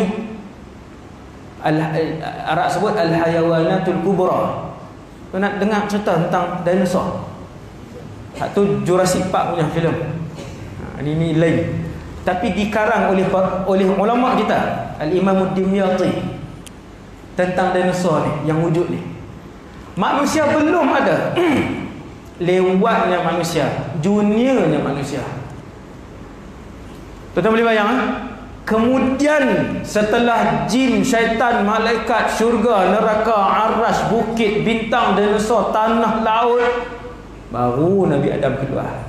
A: Arab sebut al-hayawanatul kubra. Tuan nak dengar cerita tentang dinosaur? Itu Jurassic Park punya filem. Ini lain. Tapi dikarang oleh ulama kita, Al-Imam Ad-Dimyati, tentang dinosaur ni, yang wujud ni. Manusia belum ada. Lewatnya manusia, juniornya manusia. Tuan-tuan boleh bayang, kemudian setelah jin, syaitan, malaikat, syurga, neraka, arash, bukit, bintang, dinosaur, tanah, laut, baru Nabi Adam keluar.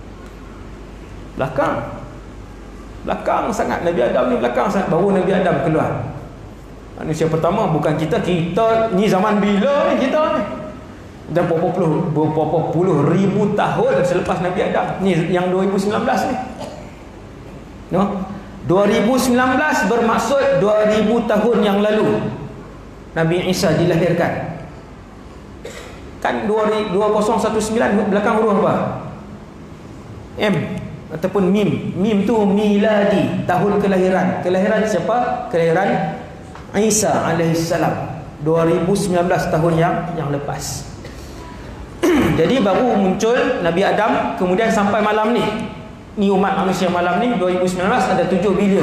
A: Belakang sangat Nabi Adam ni, belakang sangat, baru Nabi Adam keluar. Manusia pertama bukan kita ni zaman bila ni kita ni? Dah berapa puluh ribu tahun selepas Nabi Adam. Ni yang 2019 ni. No? 2019 bermaksud 2000 tahun yang lalu Nabi Isa dilahirkan. Kan 2019 belakang huruf apa? M ataupun mim. Mim tu miladi, tahun kelahiran. Kelahiran siapa? Kelahiran Isa alaihissalam 2019 tahun yang lepas. Jadi baru muncul Nabi Adam, kemudian sampai malam ni. Ni umat manusia malam ni 2019 ada 7 bilion.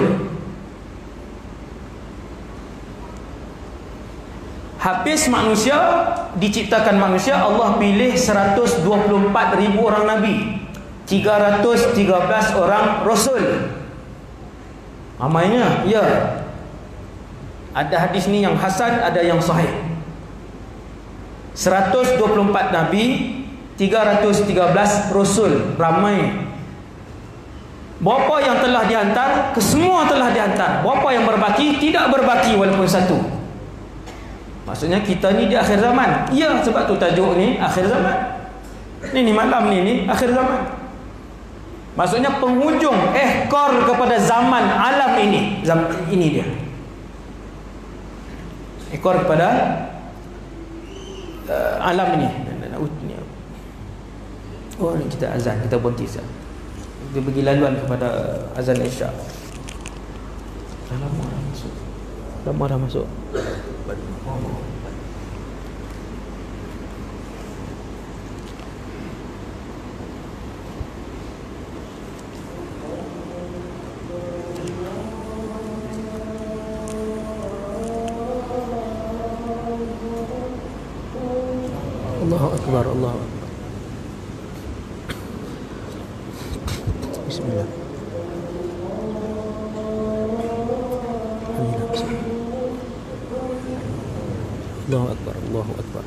A: Habis manusia, diciptakan manusia, Allah pilih 124,000 orang nabi, 313 orang rasul. Ramainya? Ya. Ada hadis ni yang hasan, ada yang sahih. 124 Nabi, 313 Rasul. Ramai. Berapa yang telah dihantar? Kesemua telah dihantar. Berapa yang berbaki? Tidak berbaki walaupun satu. Maksudnya kita ni di akhir zaman. Ya, sebab tu tajuk ni akhir zaman. Ni malam ni akhir zaman. Maksudnya penghujung ekor kepada zaman alam ini. Zaman ini dia. Ekor kepada alam ini. Oh, ni kita azan, kita berhenti sah. Kita pergi laluan kepada azan Isyak. Lama dah masuk. Lama dah masuk. Allahu Akbar, Allahu Akbar. Bismillah. Allahu Akbar, Allahu Akbar.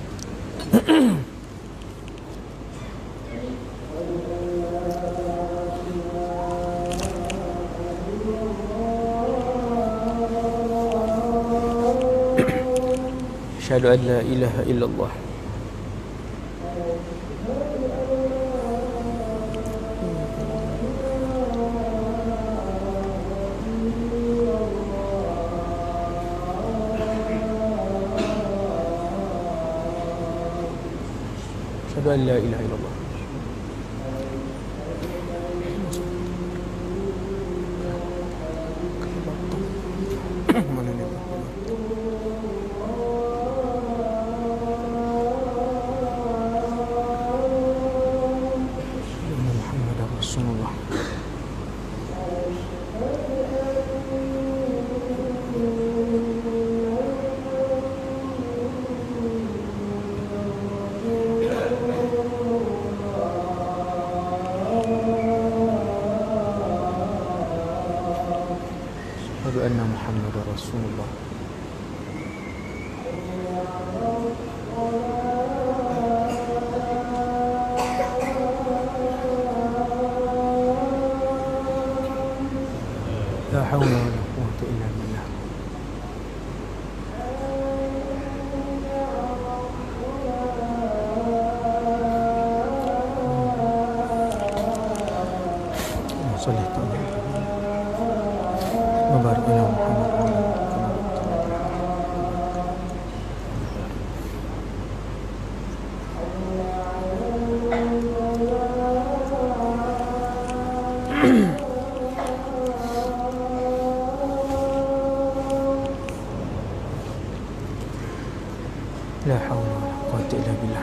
A: Asyhadu an la ilaha illallah. Asyhadu an la ilaha illallah. Muhammad Rasulullah. Asyhadu anna Muhammadar Rasulullah. La hawla wa la quwwata illa billah. Sallallahu alaihi wa barik ala Muhammad. La hawla wa la quwwata illa billah.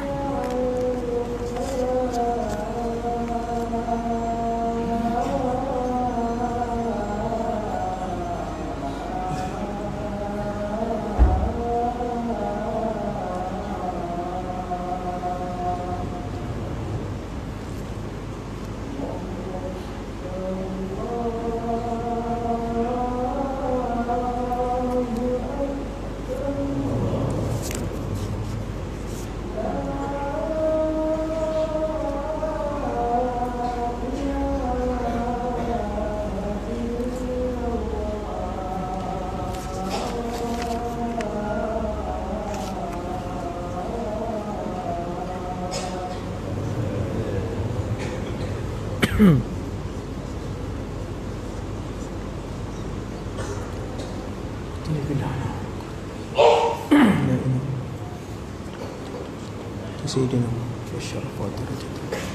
A: سيدنا في الشرف والدرجة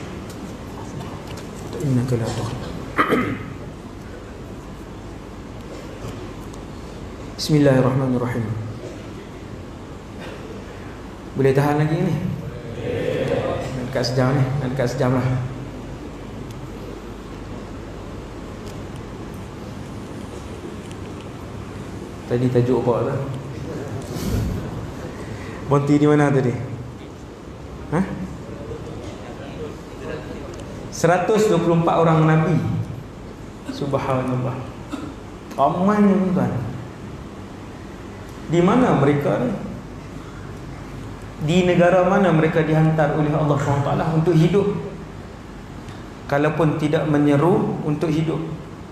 A: إنك لا تخلق. Bismillahirrahmanirrahim. Boleh tahan lagi ni? Dekat sejam ni, dekat sejam lah. Tadi tajuk apa lah? Berhenti di mana tadi? 124 orang Nabi. Subhanallah. Ramai tuan. Di mana mereka ni? Di negara mana mereka dihantar oleh Allah SWT untuk hidup? Kalaupun tidak menyeru untuk hidup.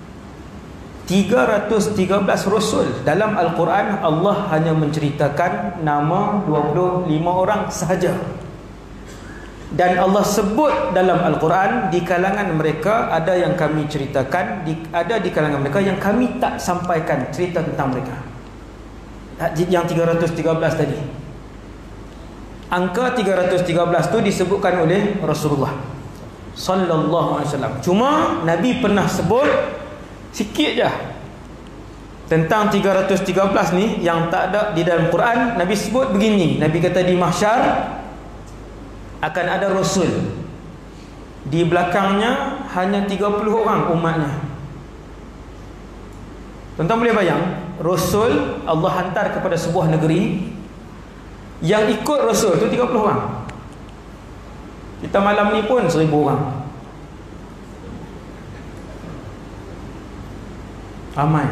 A: 313 Rasul. Dalam Al-Quran Allah hanya menceritakan nama 25 orang sahaja. Dan Allah sebut dalam Al-Quran, di kalangan mereka ada yang kami ceritakan, ada di kalangan mereka yang kami tak sampaikan cerita tentang mereka. Yang 313 tadi. Angka 313 tu disebutkan oleh Rasulullah sallallahu alaihi wasallam. Cuma Nabi pernah sebut sikit je tentang 313 ni yang tak ada di dalam Quran. Nabi sebut begini, Nabi kata di mahsyar akan ada Rasul, di belakangnya hanya 30 orang umatnya. Tuan-tuan boleh bayang, Rasul Allah hantar kepada sebuah negeri, yang ikut Rasul tu 30 orang. Kita malam ni pun 1000 orang. Ramai.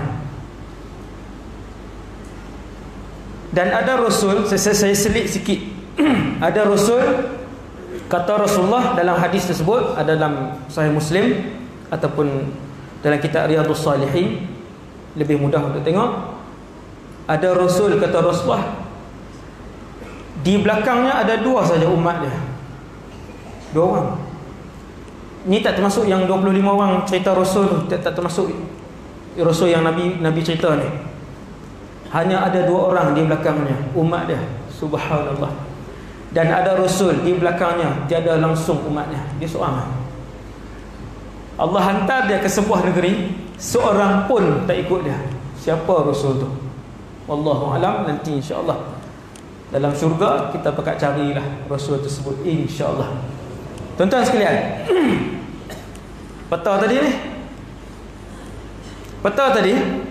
A: Dan ada Rasul, saya selit sikit. Ada Rasul, kata Rasulullah dalam hadis tersebut, ada dalam Sahih Muslim ataupun dalam kitab Riyadhus Salihin, lebih mudah untuk tengok. Ada Rasul, kata Rasulullah, di belakangnya ada 2 saja umat dia. 2 orang. Ni tak termasuk yang 25 orang cerita Rasul, tak termasuk Rasul yang Nabi cerita ni. Hanya ada 2 orang di belakangnya, umat dia. Subhanallah. Dan ada Rasul di belakangnya, tiada langsung umatnya, dia seorang. Allah hantar dia ke sebuah negeri, seorang pun tak ikut dia. Siapa Rasul tu? Wallahu alam, nanti insya-Allah dalam syurga kita pakat carilah Rasul tersebut, insya-Allah. Tuan-tuan sekalian, peta tadi ni, peta tadi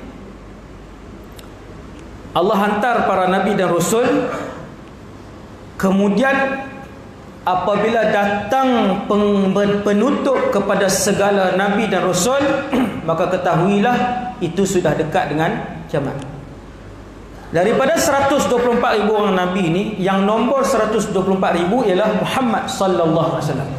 A: Allah hantar para nabi dan rasul. Kemudian apabila datang penutup kepada segala nabi dan rasul, maka ketahuilah itu sudah dekat dengan kiamat. Daripada 124,000 orang nabi ini, yang nombor 124,000 ialah Muhammad sallallahu alaihi wasallam.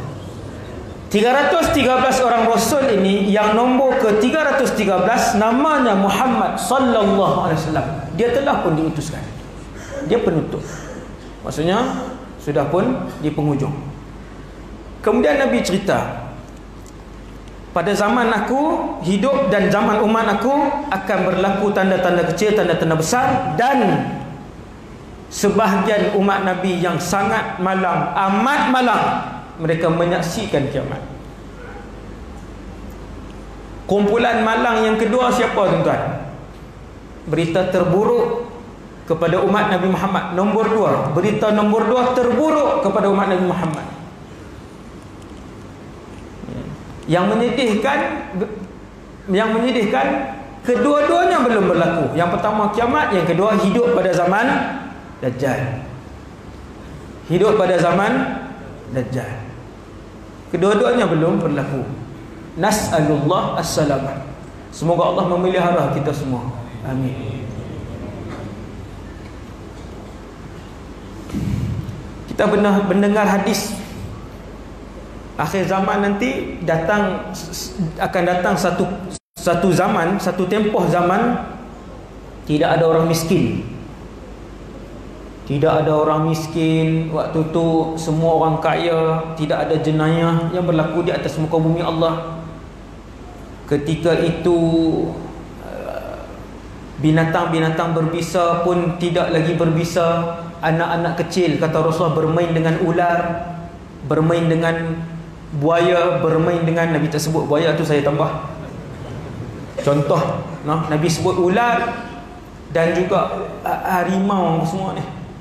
A: 313 orang rasul ini, yang nombor ke-313 namanya Muhammad sallallahu alaihi wasallam. Dia telah pun diutuskan. Dia penutup. Maksudnya sudah pun di penghujung. Kemudian Nabi cerita, pada zaman aku hidup dan zaman umat aku akan berlaku tanda-tanda kecil, tanda-tanda besar, dan sebahagian umat Nabi yang sangat malang, amat malang, mereka menyaksikan kiamat. Kumpulan malang yang kedua siapa tuan-tuan? Berita terburuk kepada umat Nabi Muhammad. Nombor 2, berita nombor 2 terburuk kepada umat Nabi Muhammad. Yang menyedihkan kedua-duanya belum berlaku. Yang pertama kiamat, yang kedua hidup pada zaman Dajjal. Hidup pada zaman Dajjal. Kedua-duanya belum berlaku. Nas'alullah as-salamah. Semoga Allah memelihara kita semua. Amin. Kita mendengar hadis akhir zaman nanti akan datang satu zaman, satu tempoh zaman tidak ada orang miskin. Tidak ada orang miskin. Waktu tu semua orang kaya, tidak ada jenayah yang berlaku di atas muka bumi Allah. Ketika itu binatang-binatang berbisa pun tidak lagi berbisa. Anak-anak kecil, kata Rasulullah, bermain dengan ular, bermain dengan buaya, bermain dengan, Nabi tak sebut buaya tu, saya tambah contoh, Nabi sebut ular dan juga harimau semua ni.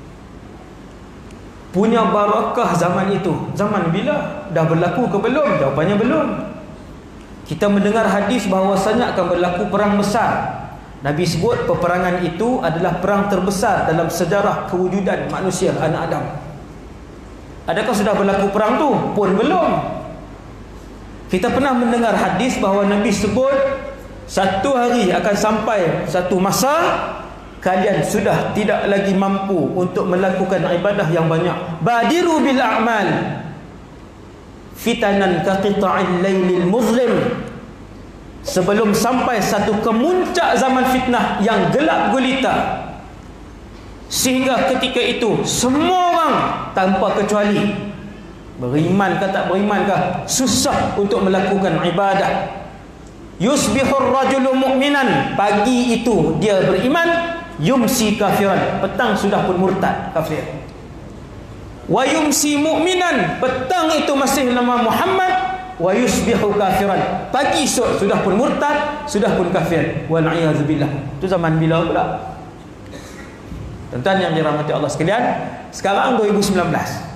A: Punya barakah zaman itu. Zaman bila? Dah berlaku ke belum? Jawapannya belum. Kita mendengar hadis bahawasanya akan berlaku perang besar. Nabi sebut peperangan itu adalah perang terbesar dalam sejarah kewujudan manusia, anak Adam. Adakah sudah berlaku perang tu? Pun belum. Kita pernah mendengar hadis bahawa Nabi sebut satu hari akan sampai satu masa kalian sudah tidak lagi mampu untuk melakukan ibadah yang banyak. Badiru bil a'mal fitanan ka qita'il lailil muzlim. Sebelum sampai satu kemuncak zaman fitnah yang gelap gulita, sehingga ketika itu semua orang tanpa kecuali, beriman ke tak beriman ke, susah untuk melakukan ibadah. Yusbihur rajulu mu'minan, pagi itu dia beriman, yumsi kafiran, petang sudah pun murtad kafir. Wa yumsi mu'minan, petang itu masih nama Muhammad, wa yusbihu kafiran, pagi esok sudah pun murtad, sudah pun kafir. Wal a'yadzu billah. Itu zaman bila pula? Tuan-tuan yang dirahmati Allah sekalian, sekarang 2019.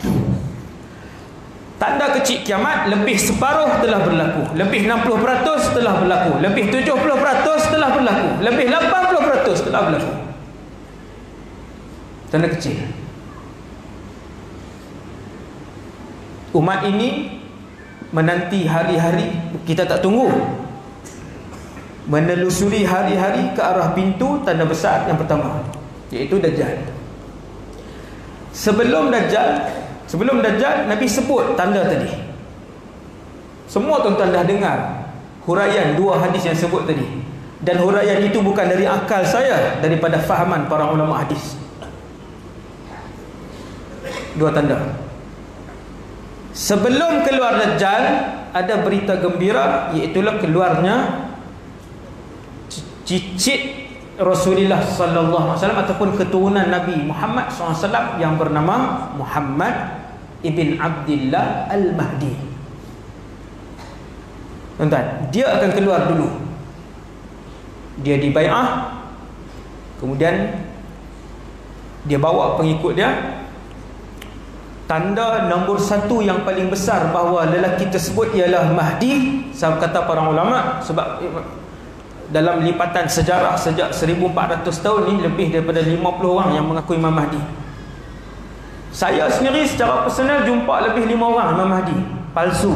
A: Tanda kecil kiamat, lebih separuh telah berlaku, lebih 60% telah berlaku, lebih 70% telah berlaku, lebih 80% telah berlaku. Tanda kecil. Umat ini menanti hari-hari, kita tak tunggu, menelusuri hari-hari ke arah pintu tanda besar yang pertama, iaitu Dajjal. Sebelum Dajjal Nabi sebut tanda tadi. Semua tuan-tuan dah dengar huraian dua hadis yang sebut tadi. Dan huraian itu bukan dari akal saya, daripada fahaman para ulama hadis. Dua tanda. Sebelum keluar Dajjal, ada berita gembira, iaitulah keluarnya cicit Rasulullah sallallahu alaihi wasallam ataupun keturunan Nabi Muhammad sallallahu alaihi wasallam yang bernama Muhammad ibn Abdullah Al-Mahdi. Tuan-tuan, dia akan keluar dulu. Dia dibai'ah, kemudian dia bawa pengikut dia. Tanda nombor satu yang paling besar bahawa lelaki tersebut ialah Mahdi, kata para ulama, sebab dalam lipatan sejarah sejak 1400 tahun ni lebih daripada 50 orang yang mengaku Imam Mahdi. Saya sendiri secara personal jumpa lebih 5 orang Imam Mahdi palsu.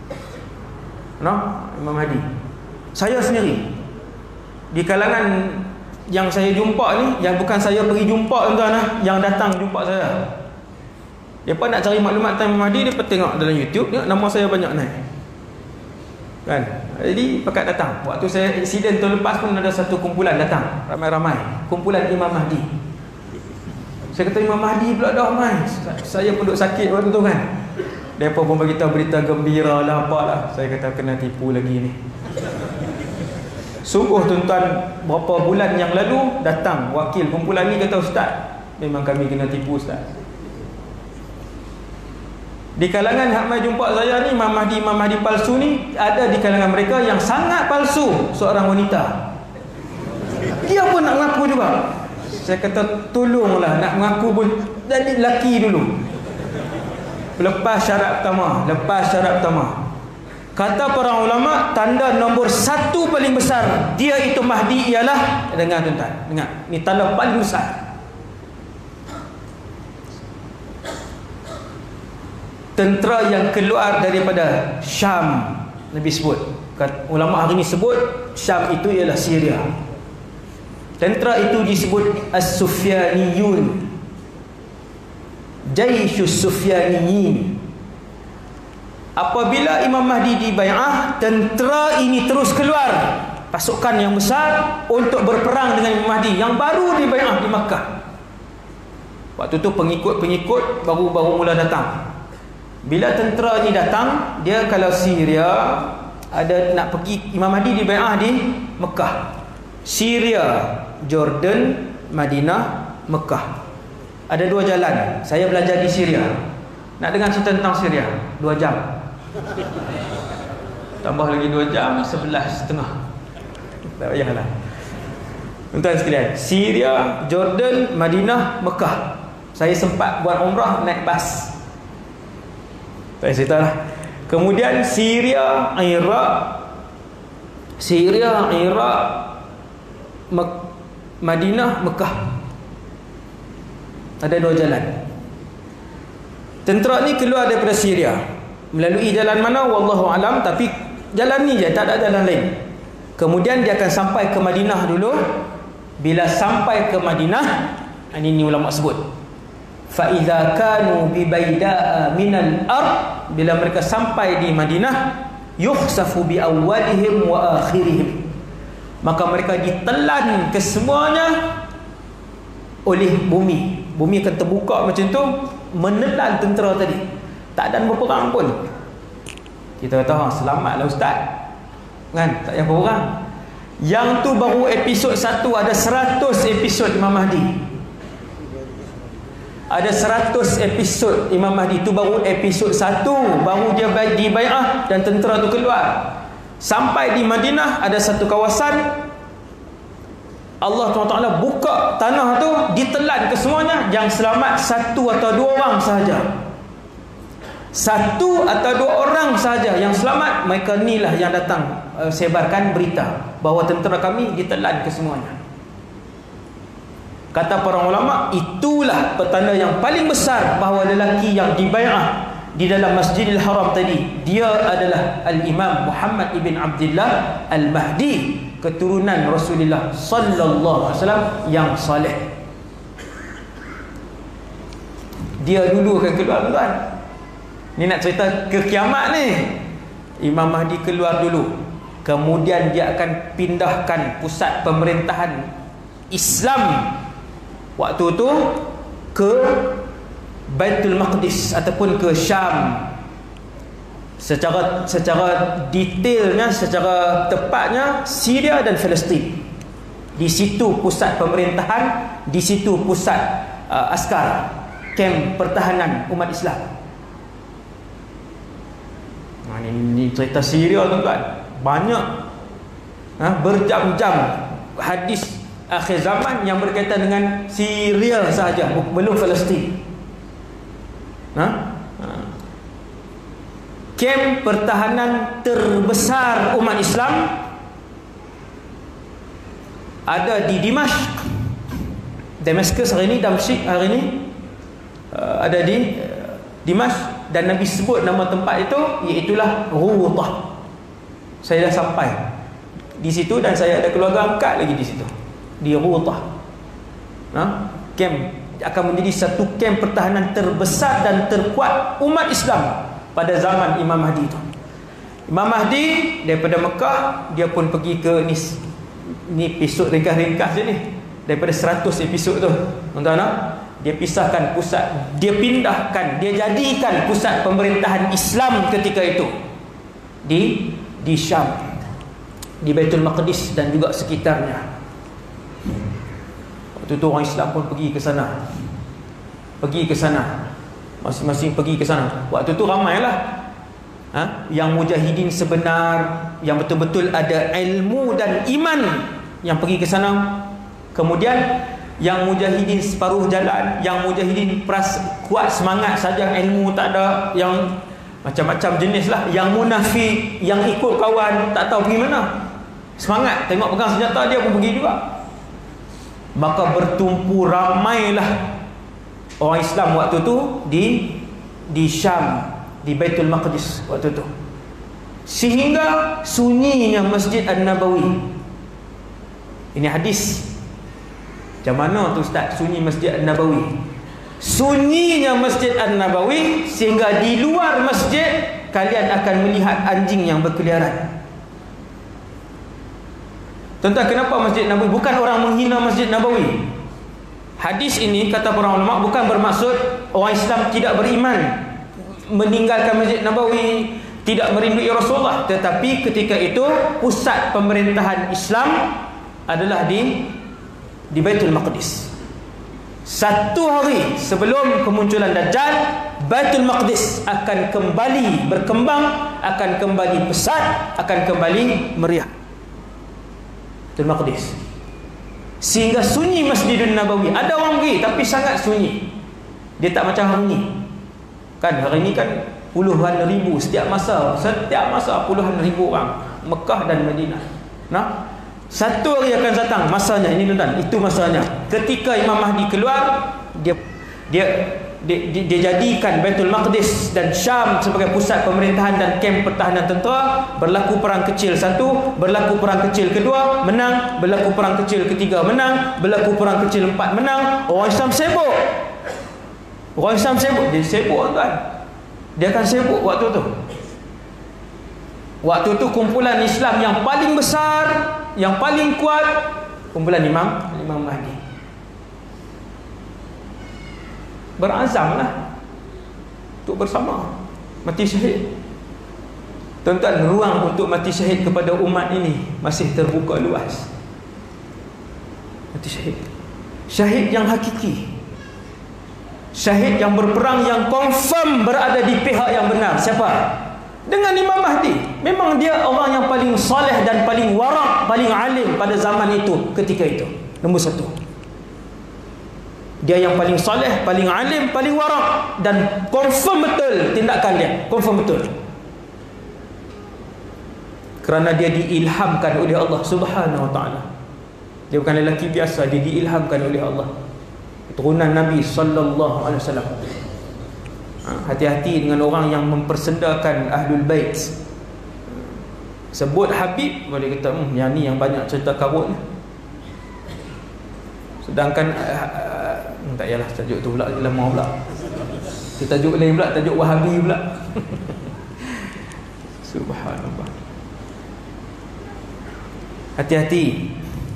A: Imam Mahdi. Saya sendiri di kalangan yang saya jumpa ni, yang bukan saya pergi jumpa tuan-tuan, yang datang jumpa saya. Depa nak cari maklumat tentang Imam Mahdi, depa tengok dalam YouTube, tengok nama saya banyak naik. Kan? Jadi pakat datang. Waktu saya insiden tahun lepas pun ada satu kumpulan datang, ramai-ramai, kumpulan Imam Mahdi. Saya kata Imam Mahdi pula dah mai. Saya pun duk sakit waktu tu kan. Depa pun bagi tahu berita gembira lah apalah. Saya kata kena tipu lagi ni. Sungguh tuan-tuan, berapa bulan yang lalu datang wakil kumpulan ni kata, ustaz, memang kami kena tipu ustaz. Di kalangan hak mai jumpa saya ni, Imam Mahdi palsu ni, ada di kalangan mereka yang sangat palsu, seorang wanita. Dia pun nak mengaku juga. Saya kata tolonglah, nak mengaku pun jadi lelaki dulu. Lepas syarat pertama. Kata para ulama, tanda nombor satu paling besar dia itu Mahdi ialah, dengar tuan-tuan, dengar, ni tanda paling besar. Tentera yang keluar daripada Syam, Nabi sebut. Ulama hari ini sebut Syam itu ialah Syria. Tentera itu disebut As-Sufyaniyun, Jaisyus Sufyaniyin. Apabila Imam Mahdi dibai'ah, tentera ini terus keluar, pasukan yang besar untuk berperang dengan Imam Mahdi yang baru dibai'ah di Makkah. Waktu tu pengikut-pengikut baru mula datang. Bila tentera ni datang, dia kalau Syria ada nak pergi, Imam Mahdi dibai'ah di Mekah. Syria, Jordan, Madinah, Mekah. Ada 2 jalan. Saya belajar di Syria. Nak dengar cerita tentang Syria 2 jam. Tambah lagi 2 jam, 11.30. Tak payahlah. Tuan-tuan sekalian, Syria, Jordan, Madinah, Mekah. Saya sempat buat umrah naik bas. Tak cerita lah. Kemudian Syria, Iraq, Madinah, Mekah. Ada 2 jalan. Tentera ni keluar daripada Syria melalui jalan mana wallahu alam, tapi jalan ni je, tak ada jalan lain. Kemudian dia akan sampai ke Madinah dulu. Bila sampai ke Madinah, ini ulama sebut, fa idza kanu bi baida'a minal ard, bila mereka sampai di Madinah, yukhsafu bi awwalihim wa akhirihim, maka mereka ditelan kesemuanya oleh bumi. Bumi akan terbuka macam tu, menelan tentera tadi. Tak ada berperang pun. Kita kata, selamatlah ustaz, kan? Tak payah berperang. Yang tu baru episod 1, ada 100 episod Imam Mahdi. Ada 100 episod Imam Mahdi. Itu baru episod 1, baru dia dibai'ah dan tentera tu keluar. Sampai di Madinah ada satu kawasan, Allah SWT buka tanah tu, ditelan kesemuanya. Yang selamat 1 atau 2 orang sahaja. 1 atau 2 orang sahaja yang selamat. Mereka ni lah yang datang sebarkan berita bahawa tentera kami ditelan kesemuanya. Kata para ulama, itulah petanda yang paling besar bahawa lelaki yang dibai'ah di dalam Masjidil Haram tadi, dia adalah Al-Imam Muhammad ibn Abdullah Al-Mahdi, keturunan Rasulullah sallallahu alaihi wasallam yang saleh. Dia dulu akan keluar tuan. Ni nak cerita ke kiamat ni. Imam Mahdi keluar dulu. Kemudian dia akan pindahkan pusat pemerintahan Islam waktu tu ke Baitul Maqdis ataupun ke Syam. Secara detailnya, secara tepatnya, Syria dan Palestin. Di situ pusat pemerintahan, di situ pusat askar, kem pertahanan umat Islam. Ini cerita Syria tuan-tuan. Banyak berjam-jam hadis akhir zaman yang berkaitan dengan Syria sahaja, belum Palestin. Kem pertahanan terbesar umat Islam ada di Dimashq, Damascus hari ini, Damsyik hari ini, ada di Dimashq. Dan Nabi sebut nama tempat itu, iaitulah Ghutah. Saya dah sampai di situ dan saya ada keluarga angkat lagi di situ, di Ghutah. Kem akan menjadi satu kem pertahanan terbesar dan terkuat umat Islam pada zaman Imam Mahdi itu. Imam Mahdi daripada Mekah, dia pun pergi ke ni episod ringkas-ringkas je ni, daripada 100 episod tu tuan-tuan. Dia pisahkan pusat, dia pindahkan, dia jadikan pusat pemerintahan Islam ketika itu di Syam, di Baitul Maqdis dan juga sekitarnya. Waktu tu orang Islam pun pergi ke sana. Masing-masing pergi ke sana. Waktu tu ramailah yang mujahidin sebenar, yang betul-betul ada ilmu dan iman yang pergi ke sana. Kemudian yang mujahidin separuh jalan, yang mujahidin kuat semangat saja, ilmu tak ada, yang macam-macam jenis lah, yang munafik, yang ikut kawan, tak tahu pergi mana, semangat tengok pegang senjata dia pun pergi juga. Maka bertumpu ramailah orang Islam waktu tu di Syam, di Baitul Maqdis waktu tu, sehingga sunyinya Masjid An-Nabawi. Ini hadis. Macam mana tu ustaz sunyi Masjid An-Nabawi? Sunyinya Masjid An-Nabawi sehingga di luar masjid kalian akan melihat anjing yang berkeliaran. Tuan-tuan, kenapa Masjid Nabawi? Bukan orang menghina Masjid Nabawi. Hadis ini kata para ulama bukan bermaksud orang Islam tidak beriman, meninggalkan Masjid Nabawi, tidak merindui Rasulullah. Tetapi ketika itu pusat pemerintahan Islam adalah di Baitul Maqdis. 1 hari sebelum kemunculan Dajjal, Baitul Maqdis akan kembali berkembang, akan kembali pesat, akan kembali meriah. Baitul Maqdis. Sehingga sunyi Masjidun Nabawi. Ada orang pergi tapi sangat sunyi. Dia tak macam hari ini. Kan hari ini kan puluhan ribu setiap masa puluhan ribu orang Mekah dan Madinah. Satu hari akan datang masanya, ini tuan-tuan, itu masanya. Ketika Imam Mahdi keluar, dia dia jadikan Baitul Maqdis dan Syam sebagai pusat pemerintahan dan kem pertahanan tentera. Berlaku perang kecil satu, berlaku perang kecil kedua, menang. Berlaku perang kecil ketiga, menang. Berlaku perang kecil empat, menang. Orang Islam sibuk. Orang Islam sibuk. Dia sibuk tuan. Dia akan sibuk waktu tu. Waktu tu kumpulan Islam yang paling besar, yang paling kuat, kumpulan Imam Mahdi. Berazamlah untuk bersama mati syahid. Tuan-tuan, ruang untuk mati syahid kepada umat ini masih terbuka luas. Mati syahid, syahid yang hakiki, syahid yang berperang, yang confirm berada di pihak yang benar. Siapa? Dengan Imam Mahdi. Memang dia orang yang paling soleh dan paling warak, paling alim pada zaman itu, ketika itu. Nombor satu, dia yang paling soleh, paling alim, paling warak, dan confirm betul tindakan dia, confirm betul. Kerana dia diilhamkan oleh Allah Subhanahu wa ta'ala. Dia bukan lelaki biasa, dia diilhamkan oleh Allah, keturunan Nabi sallallahu alaihi wasallam. Hati-hati dengan orang yang mempersendakan Ahlul Bait. Sebut Habib, boleh kata yang ni yang banyak cerita karut. Sedangkan tak yalah, tajuk tu pula lama pula. Kita tajuk lain pula, tajuk Wahabi pula. Subhanallah. Hati-hati.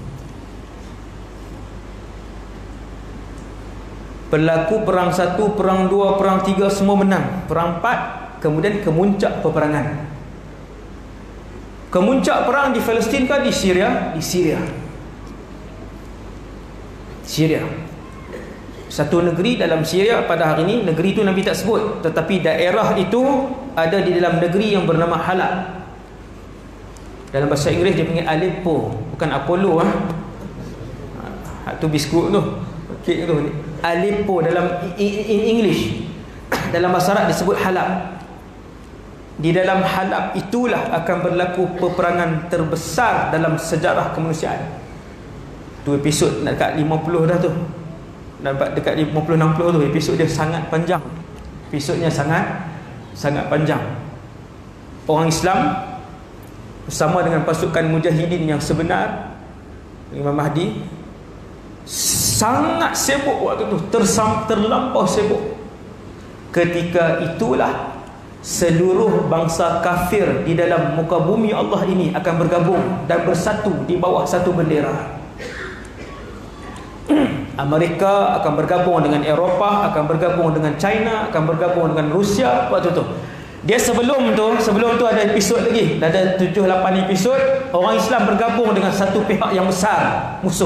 A: Berlaku perang 1, perang 2, perang 3 semua menang. Perang 4, kemudian kemuncak peperangan. Kemuncak perang di Palestin ke di Syria? Di Syria. Syria. Satu negeri dalam Syria pada hari ini. Negeri itu Nabi tak sebut, tetapi daerah itu ada di dalam negeri yang bernama Halab. Dalam bahasa Inggeris dia panggil Aleppo, bukan Apollo. Tu biskut tu, kek tu. Aleppo dalam English. Dalam bahasa Arab disebut Halab. Di dalam Halab itulah akan berlaku peperangan terbesar dalam sejarah kemanusiaan. Tu episod nak dekat 50 dah tu. Nampak dekat 50-60 tu, episod dia sangat panjang. Episodnya sangat panjang. Orang Islam bersama dengan pasukan mujahidin yang sebenar, Imam Mahdi sangat sibuk waktu tu, terlampau sibuk. Ketika itulah seluruh bangsa kafir di dalam muka bumi Allah ini akan bergabung dan bersatu di bawah satu bendera. Amerika akan bergabung dengan Eropah, akan bergabung dengan China, akan bergabung dengan Rusia waktu tu. Dia sebelum tu ada episod lagi, ada 7-8 episod orang Islam bergabung dengan satu pihak yang besar, musuh.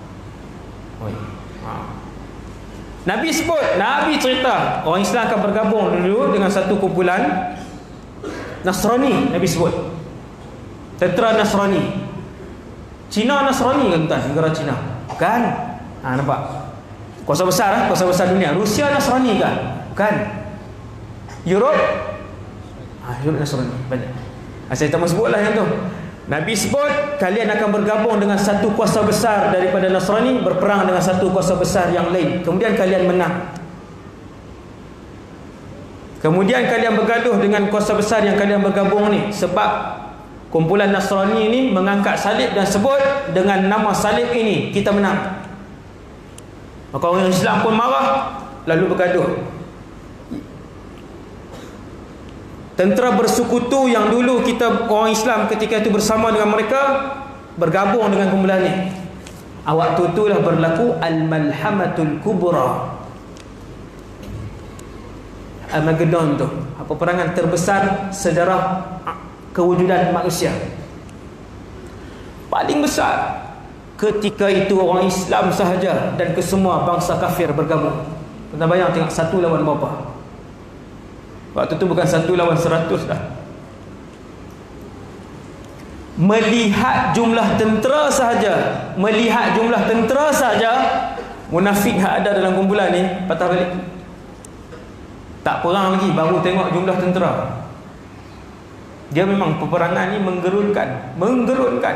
A: Nabi sebut, Nabi cerita orang Islam akan bergabung dulu dengan satu kumpulan Nasrani. Nabi sebut tentera Nasrani. Cina Nasrani kan tuan, negara Cina kan? Nampak kuasa besar dunia. Rusia Nasrani kan? Bukan. Europe Europe Nasrani banyak. Saya tak mau sebutlah yang tu. Nabi sebut kalian akan bergabung dengan satu kuasa besar daripada Nasrani, berperang dengan satu kuasa besar yang lain, kemudian kalian menang. Kemudian kalian bergaduh dengan kuasa besar yang kalian bergabung ni, sebab kumpulan Nasrani ini mengangkat salib dan sebut dengan nama salib ini kita menang. Maka orang Islam pun marah, lalu bergaduh. Tentera bersekutu yang dulu kita orang Islam ketika itu bersama dengan mereka bergabung dengan kumpulan ni. Waktu itulah berlaku Al-Malhamatul Kubra, Armageddon tu, peperangan terbesar sejarah kewujudan manusia. Paling besar. Ketika itu orang Islam sahaja dan kesemua bangsa kafir bergabung. Kita bayang tengok satu lawan berapa. Waktu tu bukan 1 lawan 100 dah. Melihat jumlah tentera sahaja, munafik yang ada dalam kumpulan ni patah balik. Tak perang lagi, baru tengok jumlah tentera. Dia memang peperangan ni menggerunkan.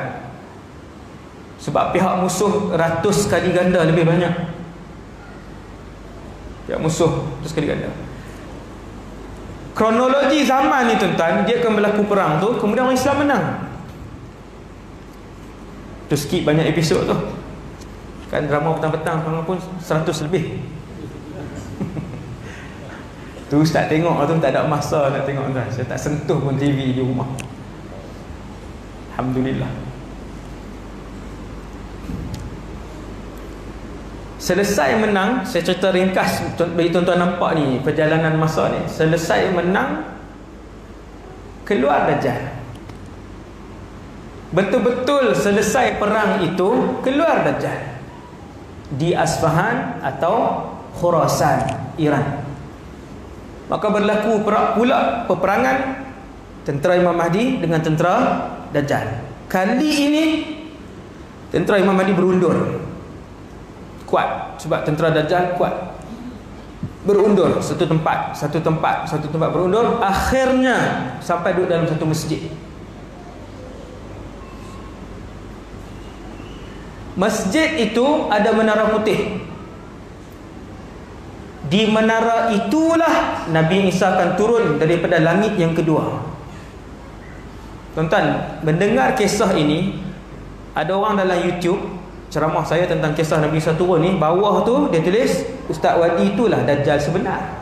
A: Sebab pihak musuh ratus kali ganda lebih banyak. pihak musuh terus sekali ganda. Kronologi zaman ni tuan-tuan, dia akan berlaku perang tu, kemudian orang Islam menang. Tu skip banyak episod tu. Kan drama petang-petang pun 100 lebih. Tu ustaz tengok tu tak ada masa nak tengok tuan. Saya tak sentuh pun TV di rumah. Alhamdulillah. Selesai menang, saya cerita ringkas bagi tuan-tuan nampak ni perjalanan masa ni. Selesai menang, keluar Dajjal. Betul-betul selesai perang itu, keluar Dajjal di Asfahan atau Khurasan, Iran. Maka berlaku pula peperangan tentera Imam Mahdi dengan tentera Dajjal. Kali ini tentera Imam Mahdi berundur. Kuat, sebab tentera Dajjal kuat. Berundur satu tempat berundur. Akhirnya sampai duduk dalam satu masjid. Masjid itu ada menara putih. Di menara itulah Nabi Isa akan turun daripada langit yang kedua. Tuan-tuan, mendengar kisah ini, ada orang dalam YouTube ceramah saya tentang kisah Nabi Isa turun ni, bawah tu dia tulis, Ustaz Wadi itulah Dajjal sebenar.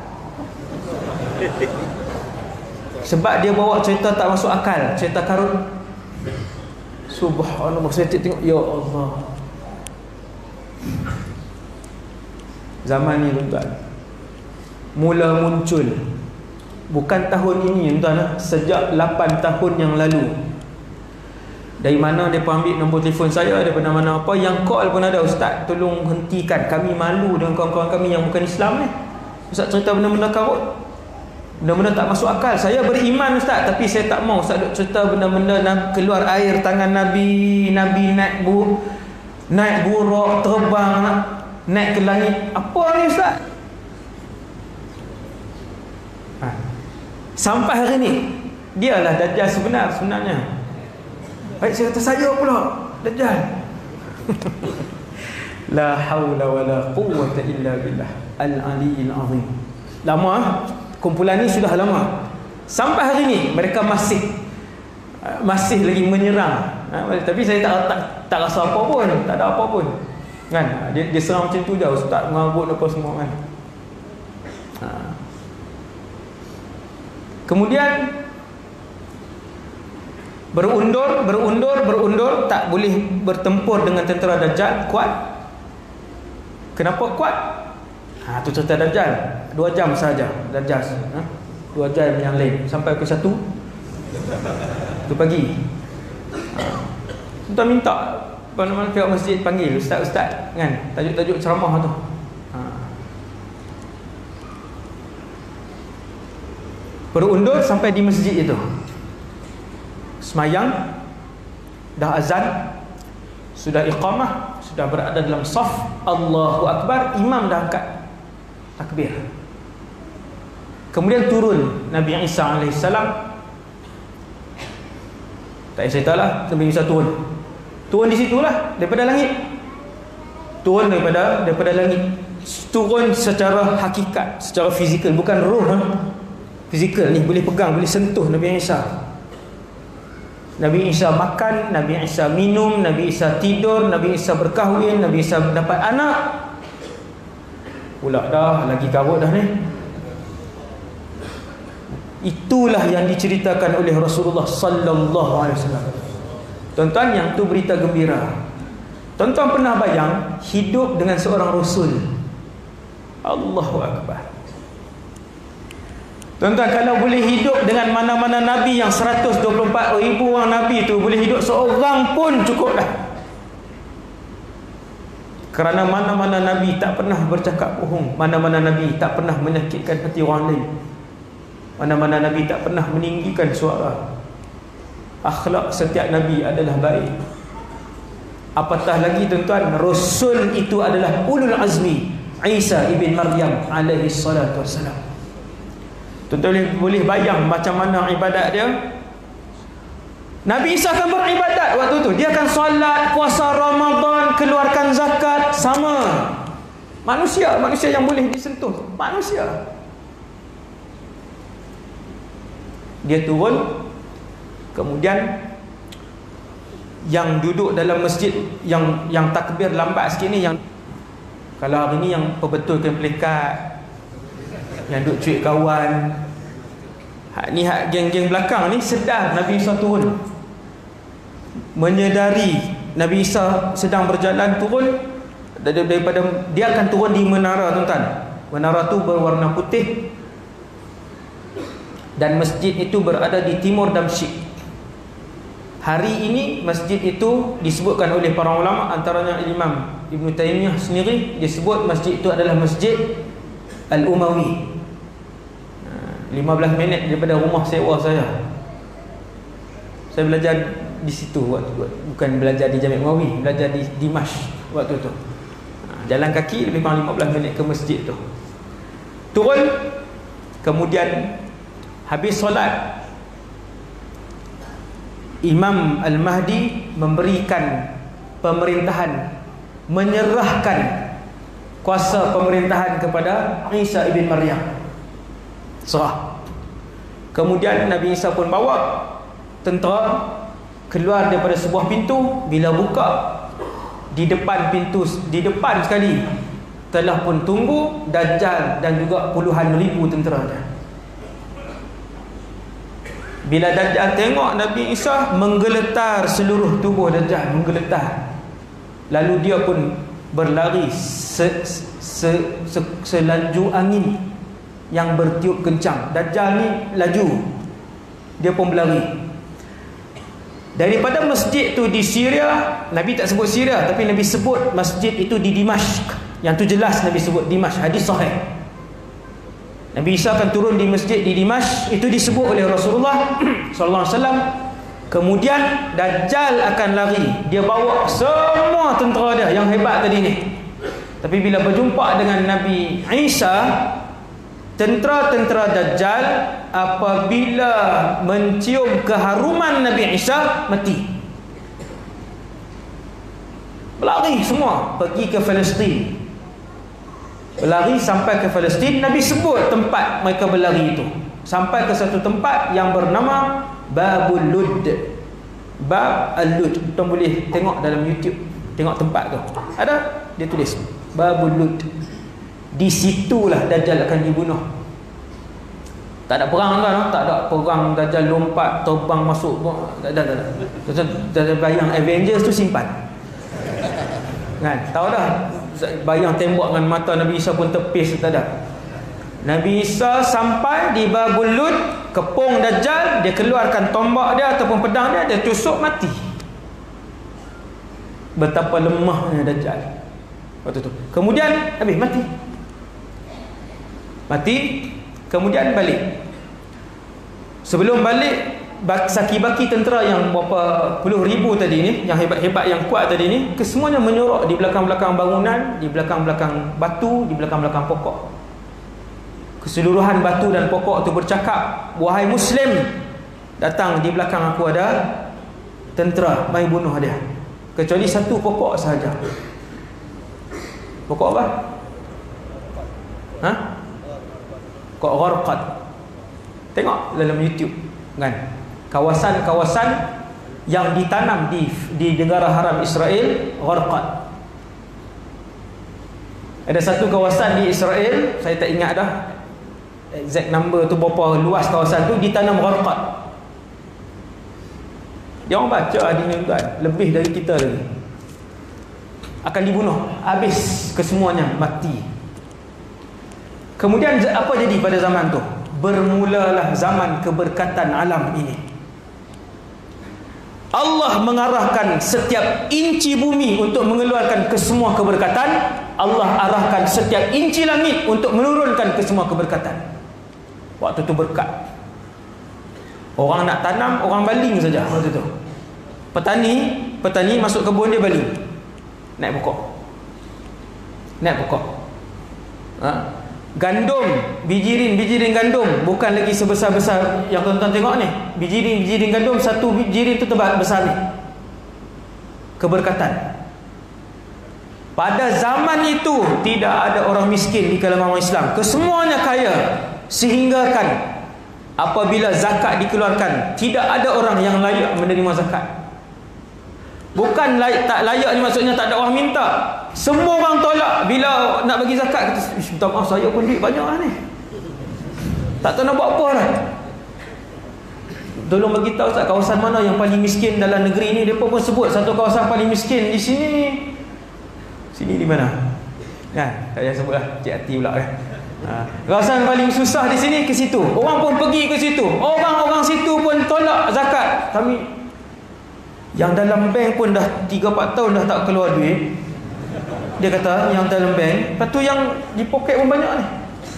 A: Sebab dia bawa cerita tak masuk akal, cerita karun. Subhanallah, saya tengok, ya Allah. Zaman ni tuan-tuan, mula muncul, bukan tahun ini tuan-tuan, sejak 8 tahun yang lalu. Dari mana mereka ambil nombor telefon saya, daripada mana apa, yang call pun ada, Ustaz tolong hentikan, kami malu dengan kawan-kawan kami yang bukan Islam ni. Ustaz cerita benda-benda karut, benda-benda tak masuk akal. Saya beriman Ustaz, tapi saya tak mau Ustaz cerita benda-benda keluar air tangan Nabi, Nabi naik buruk, terbang, naik ke langit. Apa ni Ustaz? Sampai hari ni dialah Dajjal sebenarnya. Baik, saya kata saya pula Dajjal. La haula wala quwwata illa billah al-aliyyil azim. Lama, kumpulan ni sudah lama. Sampai hari ni mereka masih lagi menyerang. Tapi saya tak rasa apa pun, tak ada apa pun. Kan? Dia serang macam tu je, Ustaz mengarut apa semua kan. Kemudian berundur, tak boleh bertempur dengan tentera Dajjal. Kuat. Kenapa kuat? Tu cerita Dajjal 2 jam saja Dajjal, 2 jam yang lain sampai ke 1 tu pagi. Kita minta mana-mana pihak masjid panggil ustaz-ustaz kan, tajuk-tajuk ceramah tu. Berundur sampai di masjid itu, semayang, dah azan, sudah iqamah, sudah berada dalam saf, Allahu Akbar, imam dah angkat takbir. Kemudian turun Nabi Isa AS. Tak saya tahu lah, Nabi Isa turun di situlah, daripada langit. Turun daripada langit. Turun secara hakikat, secara fizikal, bukan roh. Fizikal ni boleh pegang, boleh sentuh Nabi Isa. Nabi Isa makan, Nabi Isa minum, Nabi Isa tidur, Nabi Isa berkahwin, Nabi Isa dapat anak. Pula dah lagi karut dah ni. Itulah yang diceritakan oleh Rasulullah sallallahu alaihi wasallam. Tuan-tuan, yang tu berita gembira. Tuan-tuan pernah bayang hidup dengan seorang rasul? Allahu Akbar. Tuan-tuan, kalau boleh hidup dengan mana-mana Nabi yang 124,000 orang Nabi tu, boleh hidup seorang pun cukup dah. Kerana mana-mana Nabi tak pernah bercakap bohong, mana-mana Nabi tak pernah menyakitkan hati orang lain, mana-mana Nabi tak pernah meninggikan suara. Akhlak setiap Nabi adalah baik. Apatah lagi tuan-tuan, Rasul itu adalah ulul azmi, Isa ibn Maryam alaihi salatu wassalam. Tuan-tuan boleh bayang macam mana ibadat dia. Nabi Isa akan beribadat waktu tu. Dia akan solat, puasa Ramadan, keluarkan zakat, sama. Manusia yang boleh disentuh, manusia. Dia turun, kemudian yang duduk dalam masjid yang takbir lambat sikit ni, yang kalau hari ni yang perbetulkan pelikat, yang duk cuik kawan, ni geng-geng belakang ni sedar Nabi Isa turun, menyedari Nabi Isa sedang berjalan turun daripada, dia akan turun di menara, tuan-tuan. Menara tu berwarna putih dan masjid itu berada di timur Damsyik. Hari ini masjid itu disebutkan oleh para ulama, antaranya Imam Ibn Taymiyah sendiri, dia sebut masjid itu adalah Masjid Al-Umawi. 15 minit daripada rumah sewa saya. Saya belajar di situ bukan belajar di Jami' Umawi, belajar di Dimash waktu tu. Jalan kaki lebih kurang 15 minit ke masjid tu. Turun, kemudian habis solat, Imam Al-Mahdi memberikan pemerintahan, menyerahkan kuasa pemerintahan kepada Isa ibn Maryam. Serah. Kemudian Nabi Isa pun bawa tentera keluar daripada sebuah pintu. Bila buka, di depan pintu, di depan sekali telah pun tunggu Dajjal dan juga puluhan ribu tentera dia. Bila Dajjal tengok Nabi Isa, menggeletar seluruh tubuh Dajjal, menggeletar. Lalu dia pun berlari selaju angin yang bertiup kencang. Dajjal ni laju, dia pun berlari. Daripada masjid tu di Syria, Nabi tak sebut Syria, tapi Nabi sebut masjid itu di Dimashq. Yang tu jelas Nabi sebut Dimashq, hadis sahih. Nabi Isa akan turun di masjid di Dimashq, itu disebut oleh Rasulullah sallallahu alaihi wasallam. Kemudian Dajjal akan lari, dia bawa semua tentera dia yang hebat tadi ni. Tapi bila berjumpa dengan Nabi Isa, tentera-tentera Dajjal apabila mencium keharuman Nabi Isa, mati. Berlari semua pergi ke Palestin. Berlari sampai ke Palestin. Nabi sebut tempat mereka berlari itu, sampai ke satu tempat yang bernama Babul Lud. Bab Al-Lud. Tuan boleh tengok dalam YouTube, tengok tempat tu. Ada, dia tulis Babul Lud. Di situlah Dajjal akan dibunuh. Tak ada perang kan? Tak ada perang Dajjal lompat terbang masuk. Tak ada. Bayang Avengers tu simpan. Kan? Tahu dah. Bayang tembak dengan mata Nabi Isa pun tepis, tak ada. Nabi Isa sampai di Babul Lud, kepung Dajjal, dia keluarkan tombak dia ataupun pedang dia, dia tusuk, mati. Betapa lemahnya Dajjal waktu tu. Kemudian habis, mati. Kemudian balik. Sebelum balik, saki-baki tentera yang berapa puluh ribu tadi ni, yang hebat-hebat, yang kuat tadi ni, kesemuanya menyorok di belakang-belakang bangunan, di belakang-belakang batu, di belakang-belakang pokok. Keseluruhan batu dan pokok tu bercakap, wahai Muslim, datang di belakang aku ada tentera, mai bunuh dia. Kecuali satu pokok sahaja. Pokok apa? Pokok Gharqad. Tengok dalam YouTube kan, kawasan-kawasan yang ditanam di negara haram Israel, Gharqad. Ada satu kawasan di Israel, saya tak ingat dah exact number tu, berapa luas kawasan tu, ditanam Gharqad. Dia orang baca hadis ni tuan, lebih dari kita lagi. Akan dibunuh, habis kesemuanya, mati. Kemudian apa jadi pada zaman tu? Bermulalah zaman keberkatan alam ini. Allah mengarahkan setiap inci bumi untuk mengeluarkan kesemua keberkatan. Allah arahkan setiap inci langit untuk menurunkan kesemua keberkatan. Waktu tu berkat. Orang nak tanam, orang baling saja waktu tu. Petani masuk kebun dia baling. Naik pokok. Gandum, bijirin gandum bukan lagi sebesar-besar yang tuan-tuan tengok ni. Bijirin gandum, satu bijirin tu tebal besar ni. Keberkatan. Pada zaman itu tidak ada orang miskin di kalangan orang Islam. Kesemuanya kaya. Sehinggakan apabila zakat dikeluarkan, tidak ada orang yang layak menerima zakat. Bukan tak layak ni maksudnya tak ada orang minta. Semua orang tolak bila nak bagi zakat. Kata, minta maaf, saya pun duit banyak lah ni, tak tahu nak buat apa lah. Tolong bagi tahu Ustaz, kawasan mana yang paling miskin dalam negeri ni. Mereka pun sebut satu kawasan paling miskin di sini. Sini di mana? Kan, tak payah sebut lah, cik hati pula kan. Kawasan paling susah di sini, ke situ. Orang pun pergi ke situ. Orang-orang situ pun tolak zakat. Kami yang dalam bank pun dah 3-4 tahun dah tak keluar duit. Dia kata yang dalam bank, lepas tu yang di poket pun banyak ni.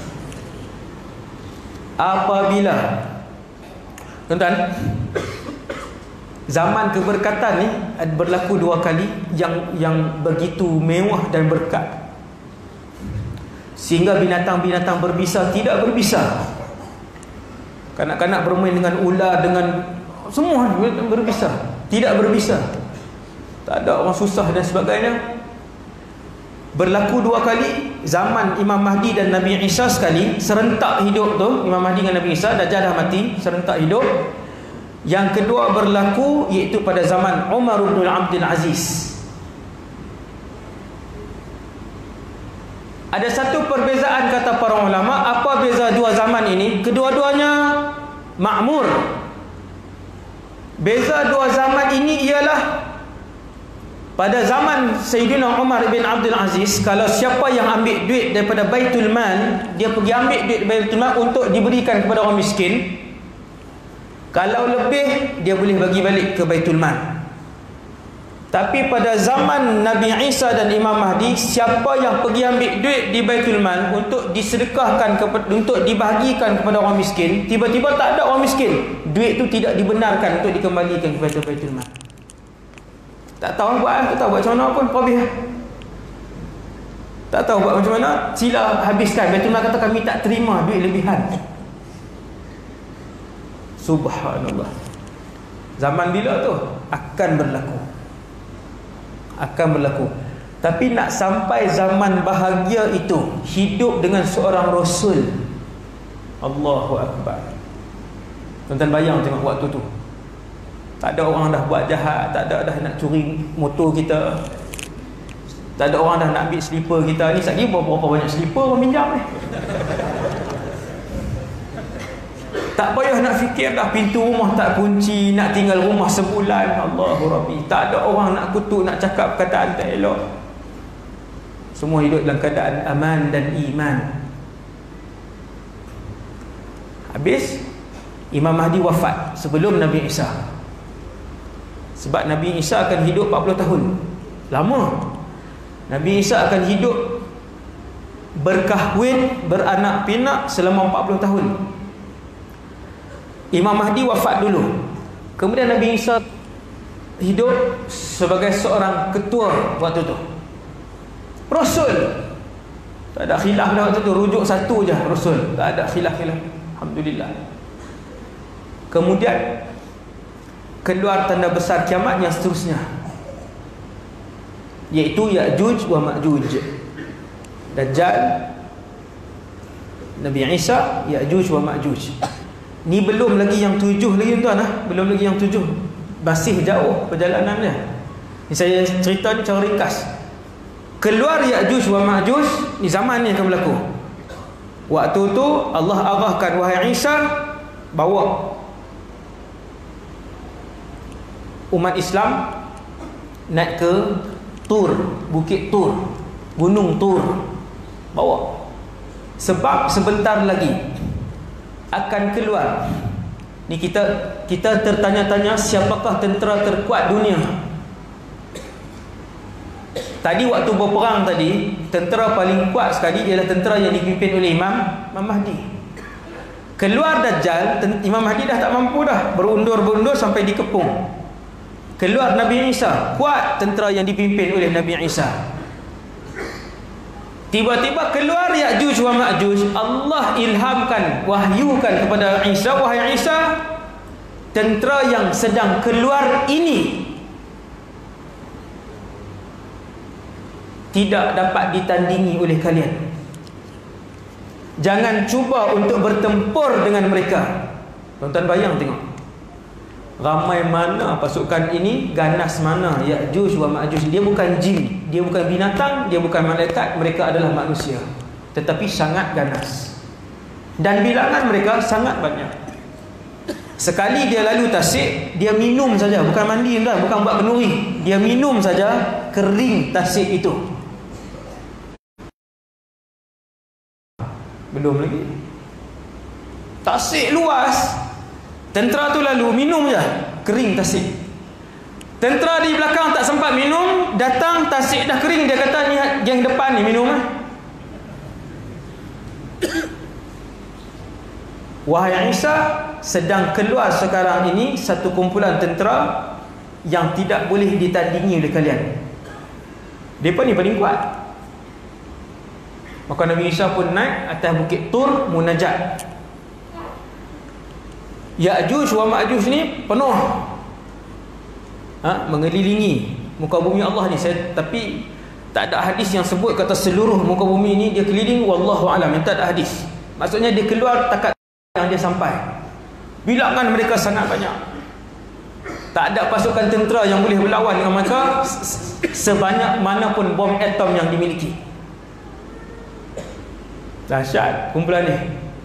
A: Apabila tuan-tuan, zaman keberkatan ni berlaku 2 kali yang begitu mewah dan berkat, sehingga binatang-binatang berbisa tidak berbisa. Kanak-kanak bermain dengan ular, dengan semua berbisa, tidak berbisa. Tak ada orang susah dan sebagainya. Berlaku 2 kali. Zaman Imam Mahdi dan Nabi Isa sekali, serentak hidup tu. Imam Mahdi dengan Nabi Isa, Dajjal dah mati, serentak hidup. Yang kedua berlaku iaitu pada zaman Umar bin Abdul Aziz. Ada satu perbezaan kata para ulama. Apa beza 2 zaman ini? Kedua-duanya makmur. Beza 2 zaman ini ialah pada zaman Sayyidina Umar bin Abdul Aziz, kalau siapa yang ambil duit daripada Baitul Mal, dia pergi ambil duit Baitul Mal untuk diberikan kepada orang miskin. Kalau lebih, dia boleh bagi balik ke Baitul Mal. Tapi pada zaman Nabi Isa dan Imam Mahdi, siapa yang pergi ambil duit di Baitul Mal untuk disedekahkan, untuk dibahagikan kepada orang miskin, tiba-tiba tak ada orang miskin, duit itu tidak dibenarkan untuk dikembalikan kepada Baitul Mal. Tak tahu buat, tak tahu buat macam mana pun, probih. Tak tahu buat macam mana, sila habiskan. Baitul Mal kata kami tak terima duit lebihan. Subhanallah. Zaman bila tu? Akan berlaku. Akan berlaku. Tapi nak sampai zaman bahagia itu, hidup dengan seorang Rasul. Allahu Akbar. Tuan-tuan bayang tengok waktu tu. Tak ada orang dah buat jahat, tak ada dah nak curi motor kita, tak ada orang dah nak ambil slipper kita. Ni sekali berapa banyak slipper orang pinjam ni. Tak payah nak fikir dah, pintu rumah tak kunci, nak tinggal rumah sebulan. Allahu Rabbi. Tak ada orang nak kutuk, nak cakap perkataan tak elok. Semua hidup dalam keadaan aman dan iman. Habis Imam Mahdi wafat sebelum Nabi Isa. Sebab Nabi Isa akan hidup 40 tahun. Lama. Nabi Isa akan hidup berkahwin, beranak pinak selama 40 tahun. Imam Mahdi wafat dulu. Kemudian Nabi Isa hidup sebagai seorang ketua waktu tu, Rasul. Tak ada khilaf dah waktu tu, rujuk satu je, Rasul. Tak ada khilaf-khilaf. Alhamdulillah. Kemudian keluar tanda besar kiamat yang seterusnya, iaitu Ya'juj wa Ma'juj. Dajjal, Nabi Isa, Ya'juj wa Ma'juj. Ni belum lagi yang 7 lagi tuan, belum lagi yang 7. Masih jauh perjalanannya. Ni saya cerita ni cara ringkas. Keluar Ya'juj wa Ma'juj, ni zaman ni akan berlaku. Waktu tu Allah arahkan, wahai Isa, bawa umat Islam naik ke Tur, Bukit Tur, Gunung Tur, bawa. Sebab sebentar lagi akan keluar. Ni kita tertanya-tanya, siapakah tentera terkuat dunia? Tadi waktu berperang tadi, tentera paling kuat sekali ialah tentera yang dipimpin oleh Imam Mahdi. Keluar Dajjal, Imam Mahdi dah tak mampu dah, berundur-berundur sampai dikepung. Keluar Nabi Isa, kuat tentera yang dipimpin oleh Nabi Isa. Tiba-tiba keluar Ya'juj wa Ma'juj. Allah ilhamkan, wahyukan kepada Isa, wahai Isa, tentera yang sedang keluar ini tidak dapat ditandingi oleh kalian. Jangan cuba untuk bertempur dengan mereka. Tuan-tuan bayang tengok, ramai mana pasukan ini, ganas mana Ya'juj wa Ma'juj. Dia bukan jin, dia bukan binatang, dia bukan malaikat, mereka adalah manusia, tetapi sangat ganas. Dan bilangan mereka sangat banyak. Sekali dia lalu tasik, dia minum saja, bukan mandi dah, bukan buat kenduri, dia minum saja kering tasik itu. Belum lagi, tasik luas, tentera tu lalu minum je, kering tasik. Tentera di belakang tak sempat minum, datang tasik dah kering, dia kata ni yang depan ni minum lah. Wahai Isa, sedang keluar sekarang ini satu kumpulan tentera yang tidak boleh ditandingi oleh kalian. Mereka ni paling kuat. Maka Nabi Isa pun naik atas bukit Tur, munajat. Ya'juj wa Ma'juj ni penuh, mengelilingi muka bumi Allah ni. Tapi tak ada hadis yang sebut kata seluruh muka bumi ni dia keliling, wallahu alam, tak ada hadis. Maksudnya dia keluar takat yang dia sampai. Bilangan mereka sangat banyak. Tak ada pasukan tentera yang boleh berlawan dengan mereka sebanyak manapun bom atom yang dimiliki. Dahsyat kumpulan ni.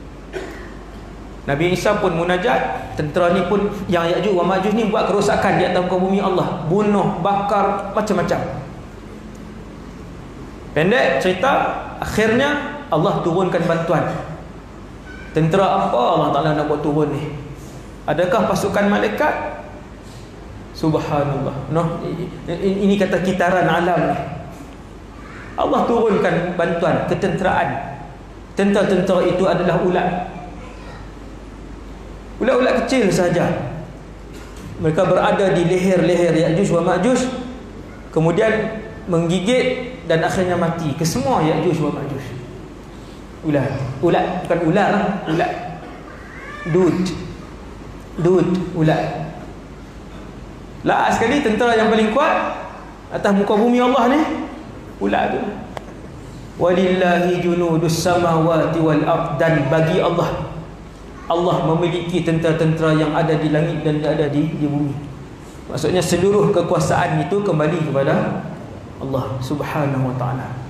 A: Nabi Isa pun munajat, tentera ni pun yang Ya'juj wa Ma'juj ni buat kerosakan di atas muka bumi Allah, bunuh, bakar, macam-macam. Pendek cerita, akhirnya Allah turunkan bantuan. Tentera apa Allah Ta'ala nak buat turun ni? Adakah pasukan malaikat? Subhanallah. Ini kata kitaran alam ni. Allah turunkan bantuan, ketenteraan. Tentera-tentera itu adalah ulat. Ulat-ulat kecil saja. Mereka berada di leher-leher Ya'juj wa Ma'juj, kemudian menggigit dan akhirnya mati kesemua Ya'juj wa Ma'juj. Ulat bukan ular lah, ulat. Dud ulat. Last sekali tentera yang paling kuat atas muka bumi Allah ni, ulat tu. Walillahi junudus samawati wal ard, dan bagi Allah memiliki tentera-tentera yang ada di langit dan ada di bumi. Maksudnya seluruh kekuasaan itu kembali kepada Allah Subhanahu wa ta'ala.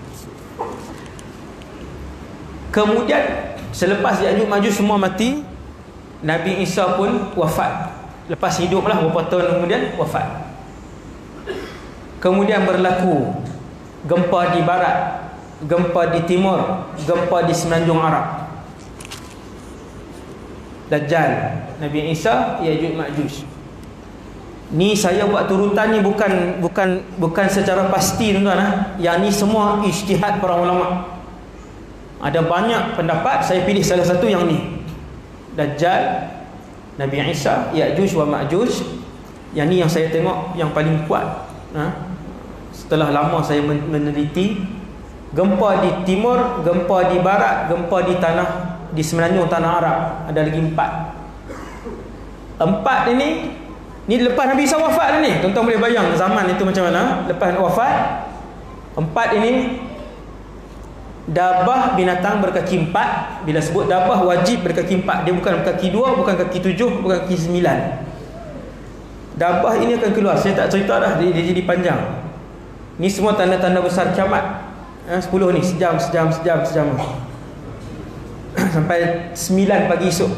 A: Kemudian selepas Ya'juj Ma'juj semua mati, Nabi Isa pun wafat. Lepas hiduplah beberapa tahun kemudian wafat. Kemudian berlaku gempa di barat, gempa di timur, gempa di semenanjung Arab. Dajjal, Nabi Isa, Ya'juj Ma'juj. Ni saya buat turutan ni bukan secara pasti tuan-tuan. Yang ni semua ijtihad para ulama. Ada banyak pendapat, saya pilih salah satu yang ni. Dajjal, Nabi Isa, Ya'juj wa Ma'juj. Yang ni yang saya tengok yang paling kuat. Setelah lama saya meneliti, gempa di timur, gempa di barat, gempa di semenanjung tanah Arab. Ada lagi 4. 4 ini lepas Nabi Isa wafat ni. Tuan-tuan boleh bayang zaman itu macam mana. Lepas wafat, 4 ini dabah binatang berkaki 4. Bila sebut dabah wajib berkaki 4. Dia bukan berkaki 2, bukan kaki 7, bukan kaki 9. Dabah ini akan keluar. Saya tak cerita dah, dia jadi panjang. Ni semua tanda-tanda besar kiamat. 10 ni, sejam. Sampai 9 pagi esok.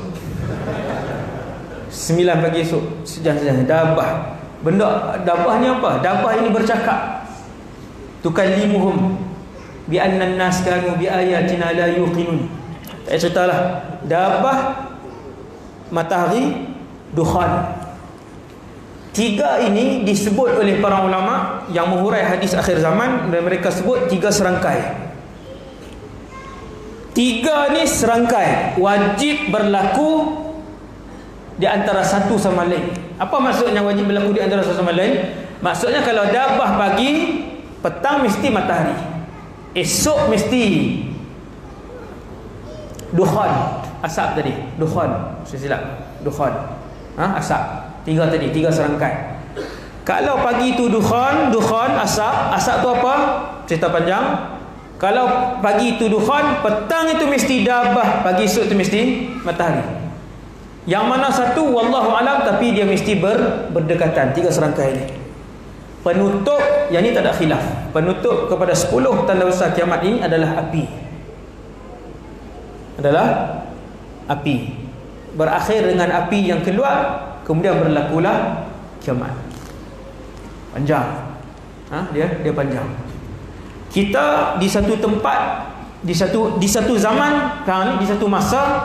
A: 9 pagi esok, sejam. Dabah. Benda dabah ni apa? Dabah ini bercakap. Tukallimuhum bi anna an-nas kanu bi ayatina la yuqinun. Tak ceritalah. Dabah, matahari, dukhan. 3 ini disebut oleh para ulama yang menghurai hadis akhir zaman, dan mereka sebut 3 serangkai. 3 ni serangkai wajib berlaku di antara satu sama lain. Apa maksudnya wajib berlaku di antara satu sama lain? Maksudnya kalau dabah pagi, petang mesti matahari, esok mesti dukhan, asap tadi, dukhan, saya silap, dukhan, asap. 3 tadi, 3 serangkai. Kalau pagi tu dukhan, asap tu apa? cerita panjang. Kalau pagi itu dukhan, petang itu mesti dabah, pagi esok itu mesti matahari. Yang mana satu wallahu alam, tapi dia mesti berdekatan. 3 serangkai ini. Penutup, yang ini tak ada khilaf. Penutup kepada 10 tanda besar kiamat ini adalah api. Adalah api. Berakhir dengan api yang keluar, kemudian berlakulah kiamat. Panjang. Dia panjang. Kita di satu tempat, di satu zaman, kan, di satu masa,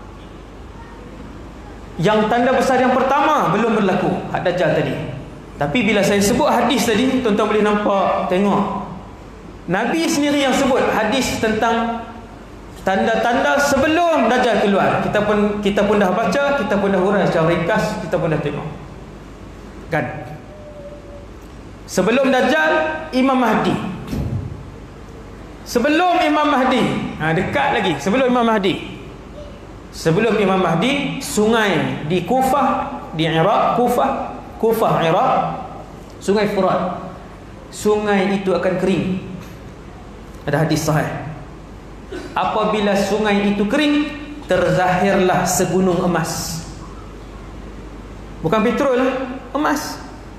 A: yang tanda besar yang pertama belum berlaku, had Dajjal tadi. Tapi bila saya sebut hadis tadi, tuan-tuan boleh nampak, tengok, Nabi sendiri yang sebut hadis tentang tanda-tanda sebelum Dajjal keluar. Kita pun dah baca, kita pun dah hurai secara ringkas, kita pun dah tengok, kan? Sebelum Dajjal, Imam Mahdi. Sebelum Imam Mahdi, dekat lagi, sebelum Imam Mahdi. Sebelum Imam Mahdi, sungai di Kufah, di Iraq, Kufah Iraq, sungai Furat. Sungai itu akan kering. Ada hadis sahih. Apabila sungai itu kering, terzahirlah segunung emas. Bukan petrol, emas.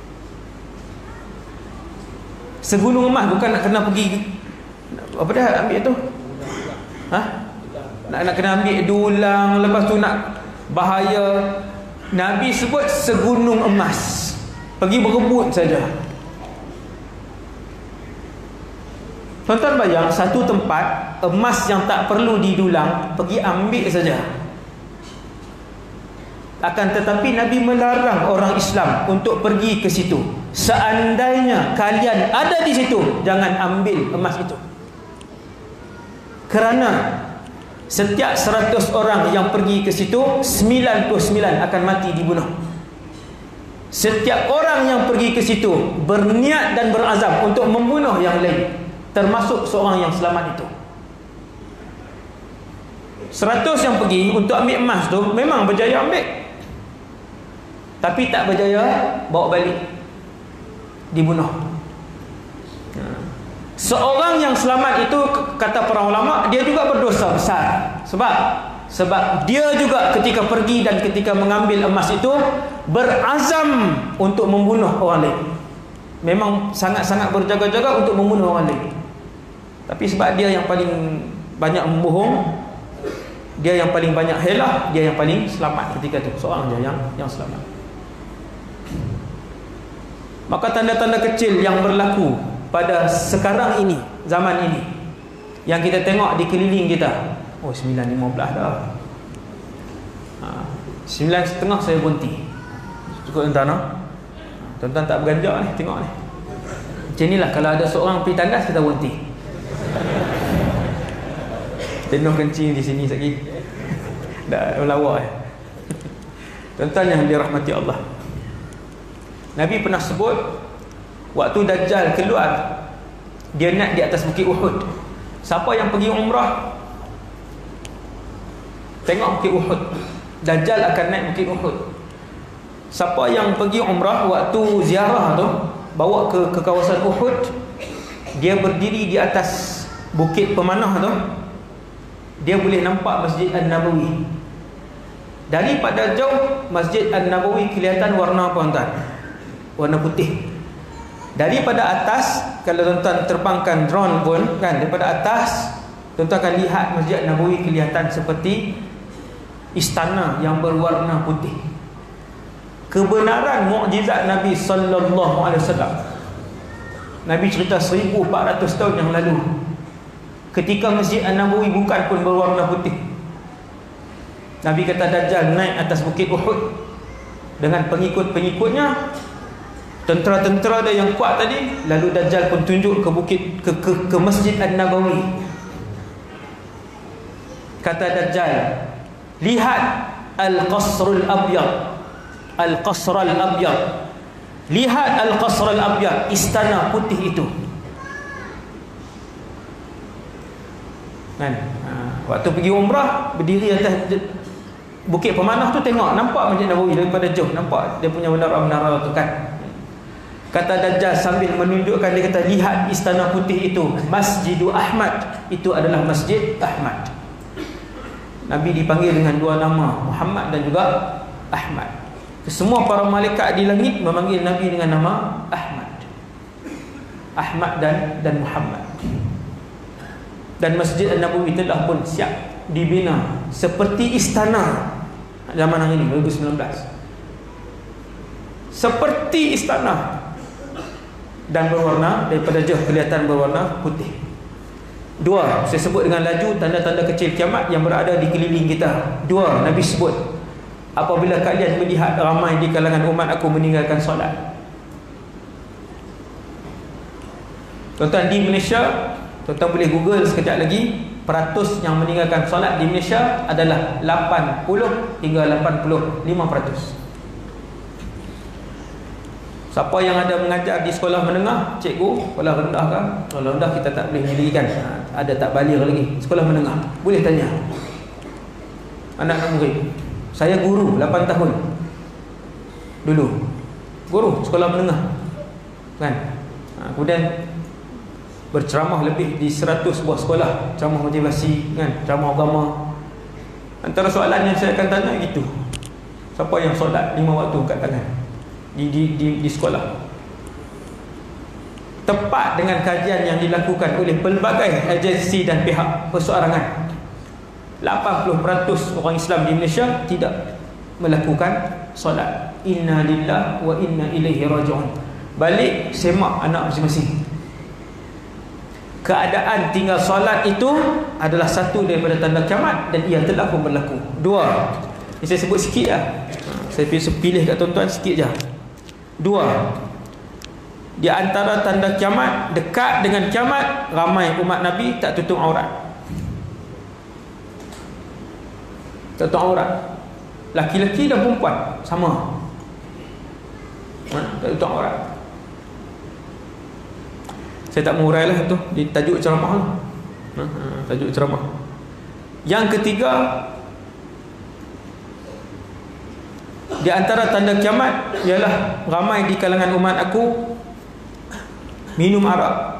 A: Segunung emas, bukan nak kena pergi apa dah ambil tu? Nak kena ambil dulang, lepas tu nak bahaya. Nabi sebut segunung emas. Pergi berebut saja. Tuan-tuan bayang, satu tempat emas yang tak perlu didulang, pergi ambil saja. Akan tetapi Nabi melarang orang Islam untuk pergi ke situ. Seandainya kalian ada di situ, jangan ambil emas itu. Kerana setiap 100 orang yang pergi ke situ, 99 akan mati dibunuh. Setiap orang yang pergi ke situ berniat dan berazam untuk membunuh yang lain, termasuk seorang yang selamat itu. 100 yang pergi untuk ambil emas tu memang berjaya ambil, tapi tak berjaya bawa balik, dibunuh. Seorang yang selamat itu, kata para ulama, dia juga berdosa besar. Sebab dia juga ketika pergi dan ketika mengambil emas itu berazam untuk membunuh orang lain. Memang sangat-sangat berjaga-jaga untuk membunuh orang lain. Tapi sebab dia yang paling banyak membohong, dia yang paling banyak helah, dia yang paling selamat ketika itu. Seorang je yang selamat. Maka tanda-tanda kecil yang berlaku pada sekarang ini, zaman ini, yang kita tengok di keliling kita. 9.15 dah. 9.30 saya berhenti. Cukup tuan-tuan. Tuan-tuan tak berganjak ni, tengok ni. Macam inilah kalau ada seorang pergi tandas, kita berhenti. Tenuh kencing di sini sekali. Dah melawak. Tuan-tuan yang dirahmati Allah, Nabi pernah sebut, waktu Dajjal keluar, dia naik di atas bukit Uhud. Siapa yang pergi umrah, tengok bukit Uhud. Dajjal akan naik bukit Uhud. Siapa yang pergi umrah, waktu ziarah tu, bawa ke kawasan Uhud, dia berdiri di atas bukit pemanah tu, dia boleh nampak Masjid An-Nabawi. Daripada jauh, Masjid An-Nabawi kelihatan warna apa tuan? Warna putih. Daripada atas, kalau tuan-tuan terbangkan drone pun kan, daripada atas tuan-tuan akan lihat Masjid Nabawi kelihatan seperti istana yang berwarna putih. Kebenaran mukjizat Nabi sallallahu alaihi wasallam. Nabi cerita 1400 tahun yang lalu, ketika Masjid An-Nabawi bukan pun berwarna putih, Nabi kata Dajjal naik atas bukit Uhud dengan pengikut-pengikutnya, tentera-tentera dia yang kuat tadi. Lalu Dajjal pun tunjuk ke bukit, ke Masjid An-Nabawi. Kata Dajjal, lihat Al-Qasrul Abyad, Al-Qasrul Abyad, lihat Al-Qasrul Abyad, istana putih itu. Kan? Waktu pergi umrah, berdiri atas bukit pemanah tu, tengok, nampak Masjid Nabawi daripada jauh, nampak dia punya menara-menara tu kan. Kata Dajjal sambil menunjukkan, dia kata, lihat istana putih itu, Masjidu Ahmad, itu adalah Masjid Ahmad. Nabi dipanggil dengan dua nama, Muhammad dan juga Ahmad. Semua para malaikat di langit memanggil Nabi dengan nama Ahmad. Ahmad dan Muhammad. Dan Masjid An-Nabawi telah pun siap dibina seperti istana zaman hari ini 2019. Seperti istana, dan berwarna, daripada jauh kelihatan berwarna putih. Dua, saya sebut dengan laju tanda-tanda kecil kiamat yang berada di keliling kita. Dua, Nabi sebut, apabila kalian melihat ramai di kalangan umat aku meninggalkan solat. Tuan-tuan, di Malaysia, tuan-tuan boleh Google sekejap lagi, peratus yang meninggalkan solat di Malaysia adalah 80 hingga 85%. Siapa yang ada mengajar di sekolah menengah, cikgu, sekolah rendah kan? Sekolah rendah kita tak boleh nyelidikan, ada tak baligh lagi. Sekolah menengah, boleh tanya anak-anak murid. Saya guru 8 tahun dulu, guru sekolah menengah kan? Kemudian berceramah lebih di 100 buah sekolah, ceramah motivasi kan, ceramah agama. Antara soalan yang saya akan tanya gitu, siapa yang solat 5 waktu kat tangan di sekolah? Tepat dengan kajian yang dilakukan oleh pelbagai agensi dan pihak perseorangan, 80% orang Islam di Malaysia tidak melakukan solat. Inna lillahi wa inna ilaihi raji'un. Balik semak anak masing-masing. Keadaan tinggal solat itu adalah satu daripada tanda kiamat, dan ia telah pun berlaku. Dua, ini saya sebut sikit lah, saya pilih kat tuan-tuan sikit je. Dua, di antara tanda kiamat, dekat dengan kiamat, ramai umat Nabi tak tutup aurat. Tak tutup aurat, laki-laki dan perempuan sama, tak tutup aurat. Saya tak mengurai lah tu di tajuk ceramah lah. Tajuk ceramah. Yang ketiga, di antara tanda kiamat ialah ramai di kalangan umat aku minum arak.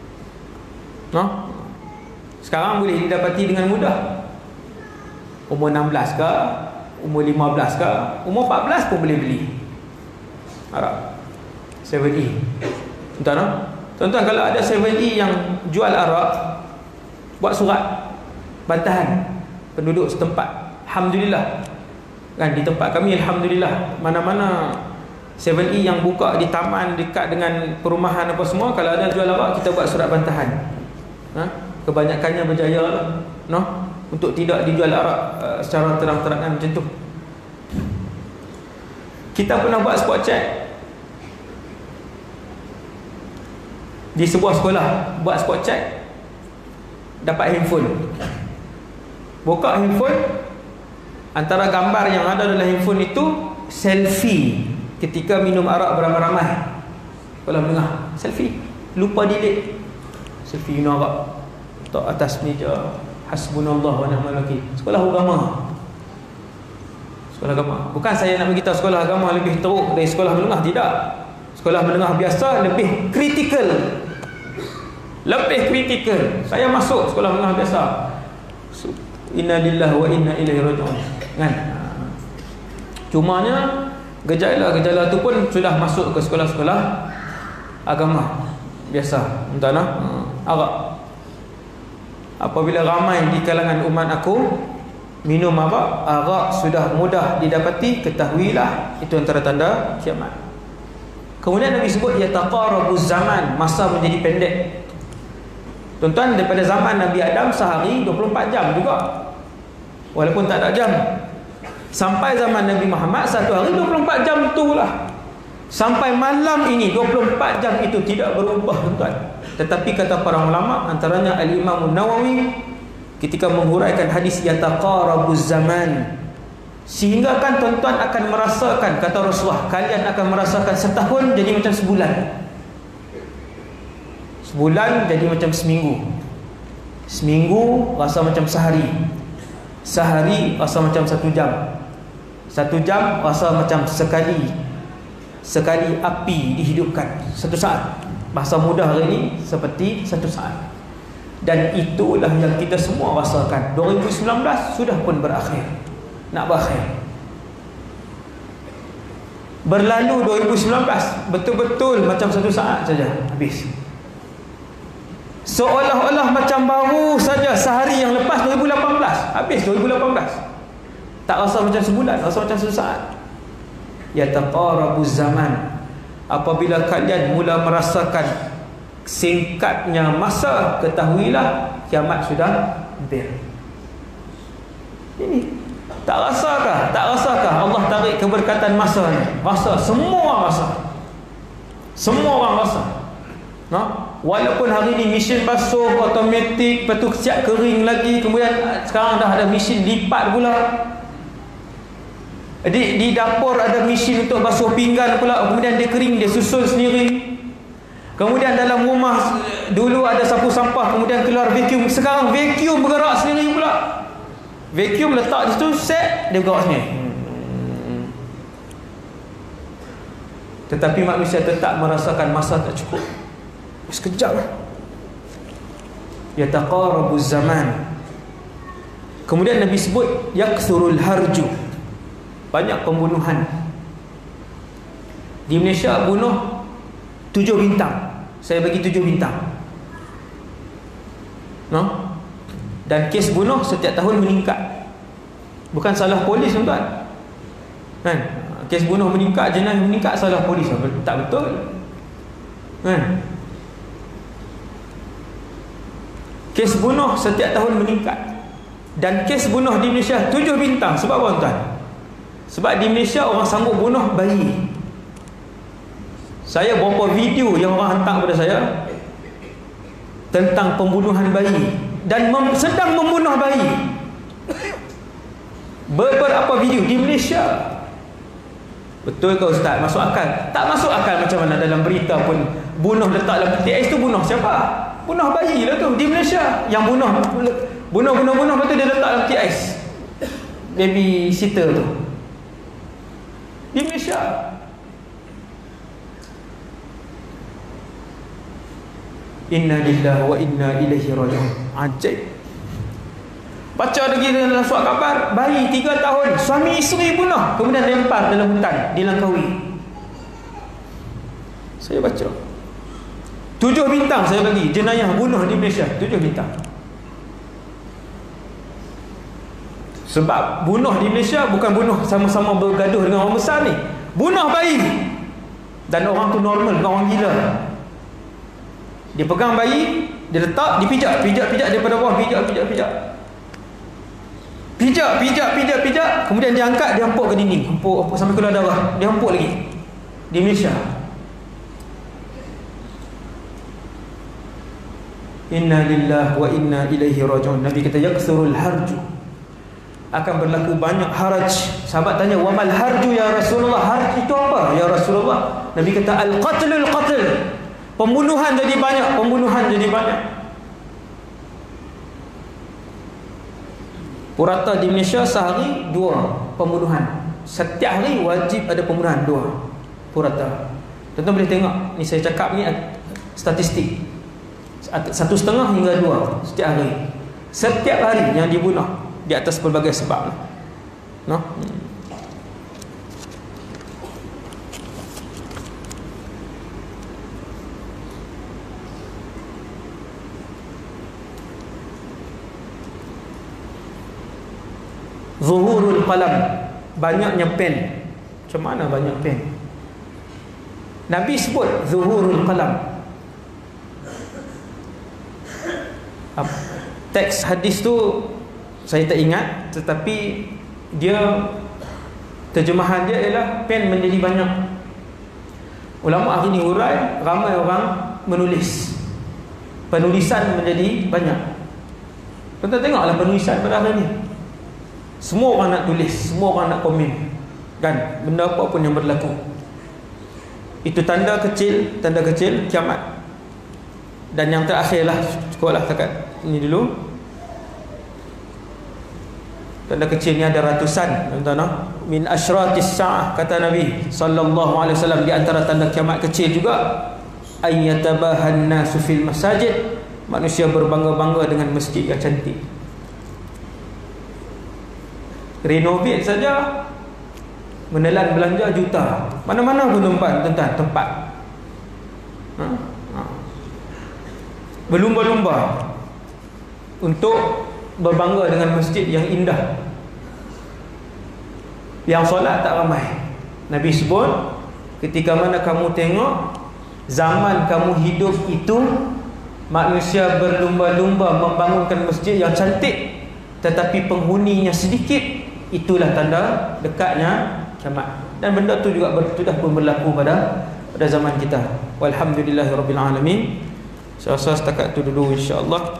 A: Sekarang boleh didapati dengan mudah. Umur 16 ke, umur 15 ke, umur 14 pun boleh beli arak 7E. Entah. Tuan-tuan, kalau ada 7E yang jual arak, buat surat bantahan penduduk setempat. Alhamdulillah kan, di tempat kami alhamdulillah, mana-mana 7E yang buka di taman dekat dengan perumahan apa semua, kalau ada jual arak, kita buat surat bantahan. Kebanyakannya berjaya lah, untuk tidak dijual arak secara terang-terangan macam tu. Kita pernah buat spot check di sebuah sekolah, buat spot check, dapat handphone. Buka handphone, antara gambar yang ada dalam handphone itu selfie ketika minum arak beramai-ramai. Sekolah menengah, selfie, lupa delete. Selfie minum arak letak atas meja, hasbunallah wa ni'mal wakil. Sekolah agama. Sekolah agama. Bukan saya nak beritahu sekolah agama lebih teruk dari sekolah menengah, tidak. Sekolah menengah biasa lebih kritikal. Lebih kritikal. Saya masuk sekolah menengah biasa. Inna lillahi wa inna ilaihi raji'un. Kan? Cumanya gejala-gejala tu pun sudah masuk ke sekolah-sekolah agama biasa. Entahlah. Arak. Apabila ramai di kalangan umat aku minum arak sudah mudah didapati, ketahuilah itu antara tanda kiamat. Kemudian Nabi sebut yataqarabuz zaman, masa menjadi pendek. Tuan-tuan, daripada zaman Nabi Adam sehari 24 jam juga, walaupun tak ada jam. Sampai zaman Nabi Muhammad satu hari 24 jam itulah. Sampai malam ini 24 jam itu tidak berubah, tuan-tuan. Tetapi kata para ulama, antaranya Al-Imam Nawawi ketika menghuraikan hadis yataqarabuz zaman, sehingga kan tuan-tuan akan merasakan, kata Rasulullah, kalian akan merasakan setahun jadi macam sebulan, sebulan jadi macam seminggu, seminggu rasa macam sehari, sehari rasa macam 1 jam, 1 jam rasa macam sekali, sekali api dihidupkan, satu saat. Bahasa mudah hari ini seperti satu saat. Dan itulah yang kita semua rasakan. 2019 sudah pun berakhir, nak berakhir. Berlalu 2019 betul-betul macam satu saat saja habis. Seolah-olah macam baru saja sehari yang lepas 2018 habis 2018. Tak rasa macam sebulan, rasa macam satu saat. Yataqarabuz zaman. Apabila kalian mula merasakan singkatnya masa, ketahuilah kiamat sudah hampir. Ini tak rasakah? Tak rasakah Allah tarik keberkatan masa ni? Rasa, semua rasa. Semua orang rasa. No? Walaupun hari ni mesin basuh automatik, lepas tu siap kering lagi, kemudian sekarang dah ada mesin lipat pula. Di dapur ada mesin untuk basuh pinggan pula, kemudian dia kering, dia susun sendiri. Kemudian dalam rumah dulu ada sapu sampah, kemudian keluar vacuum, sekarang vacuum bergerak sendiri pula. Vacuum letak di situ, set, dia bergerak sendiri. Tetapi manusia tetap merasakan masa tak cukup. Sekejap lah. Yataqarabuz zaman. Kemudian Nabi sebut yakthurul harju, banyak pembunuhan. Di Malaysia bunuh 7 bintang. Saya bagi 7 bintang, no? Dan kes bunuh setiap tahun meningkat. Bukan salah polis, tuan-tuan, kan? Kes bunuh meningkat, jenayah meningkat, salah polis, tak betul, kan? Kes bunuh setiap tahun meningkat. Dan kes bunuh di Malaysia 7 bintang. Sebab apa, tuan? Sebab di Malaysia orang sanggup bunuh bayi. Saya beberapa video yang orang hantar kepada saya tentang pembunuhan bayi dan sedang membunuh bayi. Beberapa video di Malaysia. Betul ke Ustaz? Masuk akal? Tak masuk akal macam mana dalam berita pun. Bunuh letak dalam peti ais tu bunuh siapa? Bunuh bayi lah tu di Malaysia. Yang bunuh lepas tu dia letak dalam peti ais. Baby sitter tu di Malaysia. Inna lillahi wa inna ilaihi raji'un. Ajaib. Baca lagi dalam surat khabar, bayi 3 tahun suami isteri bunuh, kemudian lempar dalam hutan, dilangkaui. Saya baca 7 bintang saya bagi jenayah bunuh di Malaysia, 7 bintang. Sebab bunuh di Malaysia bukan bunuh sama-sama bergaduh dengan orang besar ni, bunuh bayi. Dan orang tu normal, bukan orang gila. Dia pegang bayi, dia letak, dipijak daripada bawah, pijak, kemudian dia angkat, dia hempuk ke dinding, hempuk sampai keluar darah, dia hempuk lagi di Malaysia. Inna lillahi wa inna ilaihi raji'un. Nabi kata yaksurul harju, akan berlaku banyak haraj. Sahabat tanya, wa mal harju ya Rasulullah? Harj itu apa ya Rasulullah? Nabi kata al-qatlul qatl, pembunuhan jadi banyak. Purata di Malaysia sehari 2 pembunuhan. Setiap hari wajib ada pembunuhan 2 purata. Tuan-tuan boleh tengok, ni saya cakap ni statistik 1,5 hingga 2 setiap hari. Setiap hari yang dibunuh di atas pelbagai sebab, no? Zuhurul qalam, banyaknya pen. Macam mana banyak pen? Nabi sebut zuhurul qalam. Teks hadis tu saya tak ingat, tetapi dia terjemahan dia ialah pen menjadi banyak. Ulama hari ni urai, ramai orang menulis, penulisan menjadi banyak. Tuan-tuan tengoklah penulisan pada hari ni, semua orang nak tulis, semua orang nak komen, kan, benda apa pun yang berlaku. Itu tanda kecil kiamat. Dan yang terakhirlah, cukuplah takat ini dulu. Tanda kecil ni ada ratusan, tuan-tuan. Min asyratis sa'ah, kata Nabi sallallahu alaihi wasallam, di antara tanda kiamat kecil juga ayyatabahan nasu fil masajid, manusia berbangga-bangga dengan masjid yang cantik. Renovate saja menelan belanja juta. Mana-mana pun tempat. Berlumba-lumba untuk berbangga dengan masjid yang indah, yang solat tak ramai. Nabi sebut, ketika mana kamu tengok zaman kamu hidup itu, manusia berlumba-lumba membangunkan masjid yang cantik, tetapi penghuninya sedikit, itulah tanda dekatnya kiamat. Dan benda tu juga sudah pun berlaku pada zaman kita. Walhamdulillahirabbil alamin. Saya rasa setakat itu dulu insya-Allah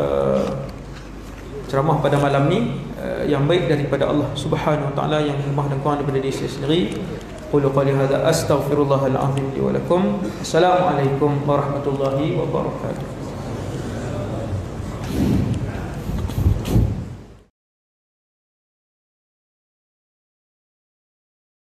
A: ceramah pada malam ni yang baik daripada Allah Subhanahu wa taala, yang lemah dan kurang daripada diri saya sendiri. Qul qali hadza astaghfirullahal azim li wa lakum. Assalamualaikum warahmatullahi wabarakatuh.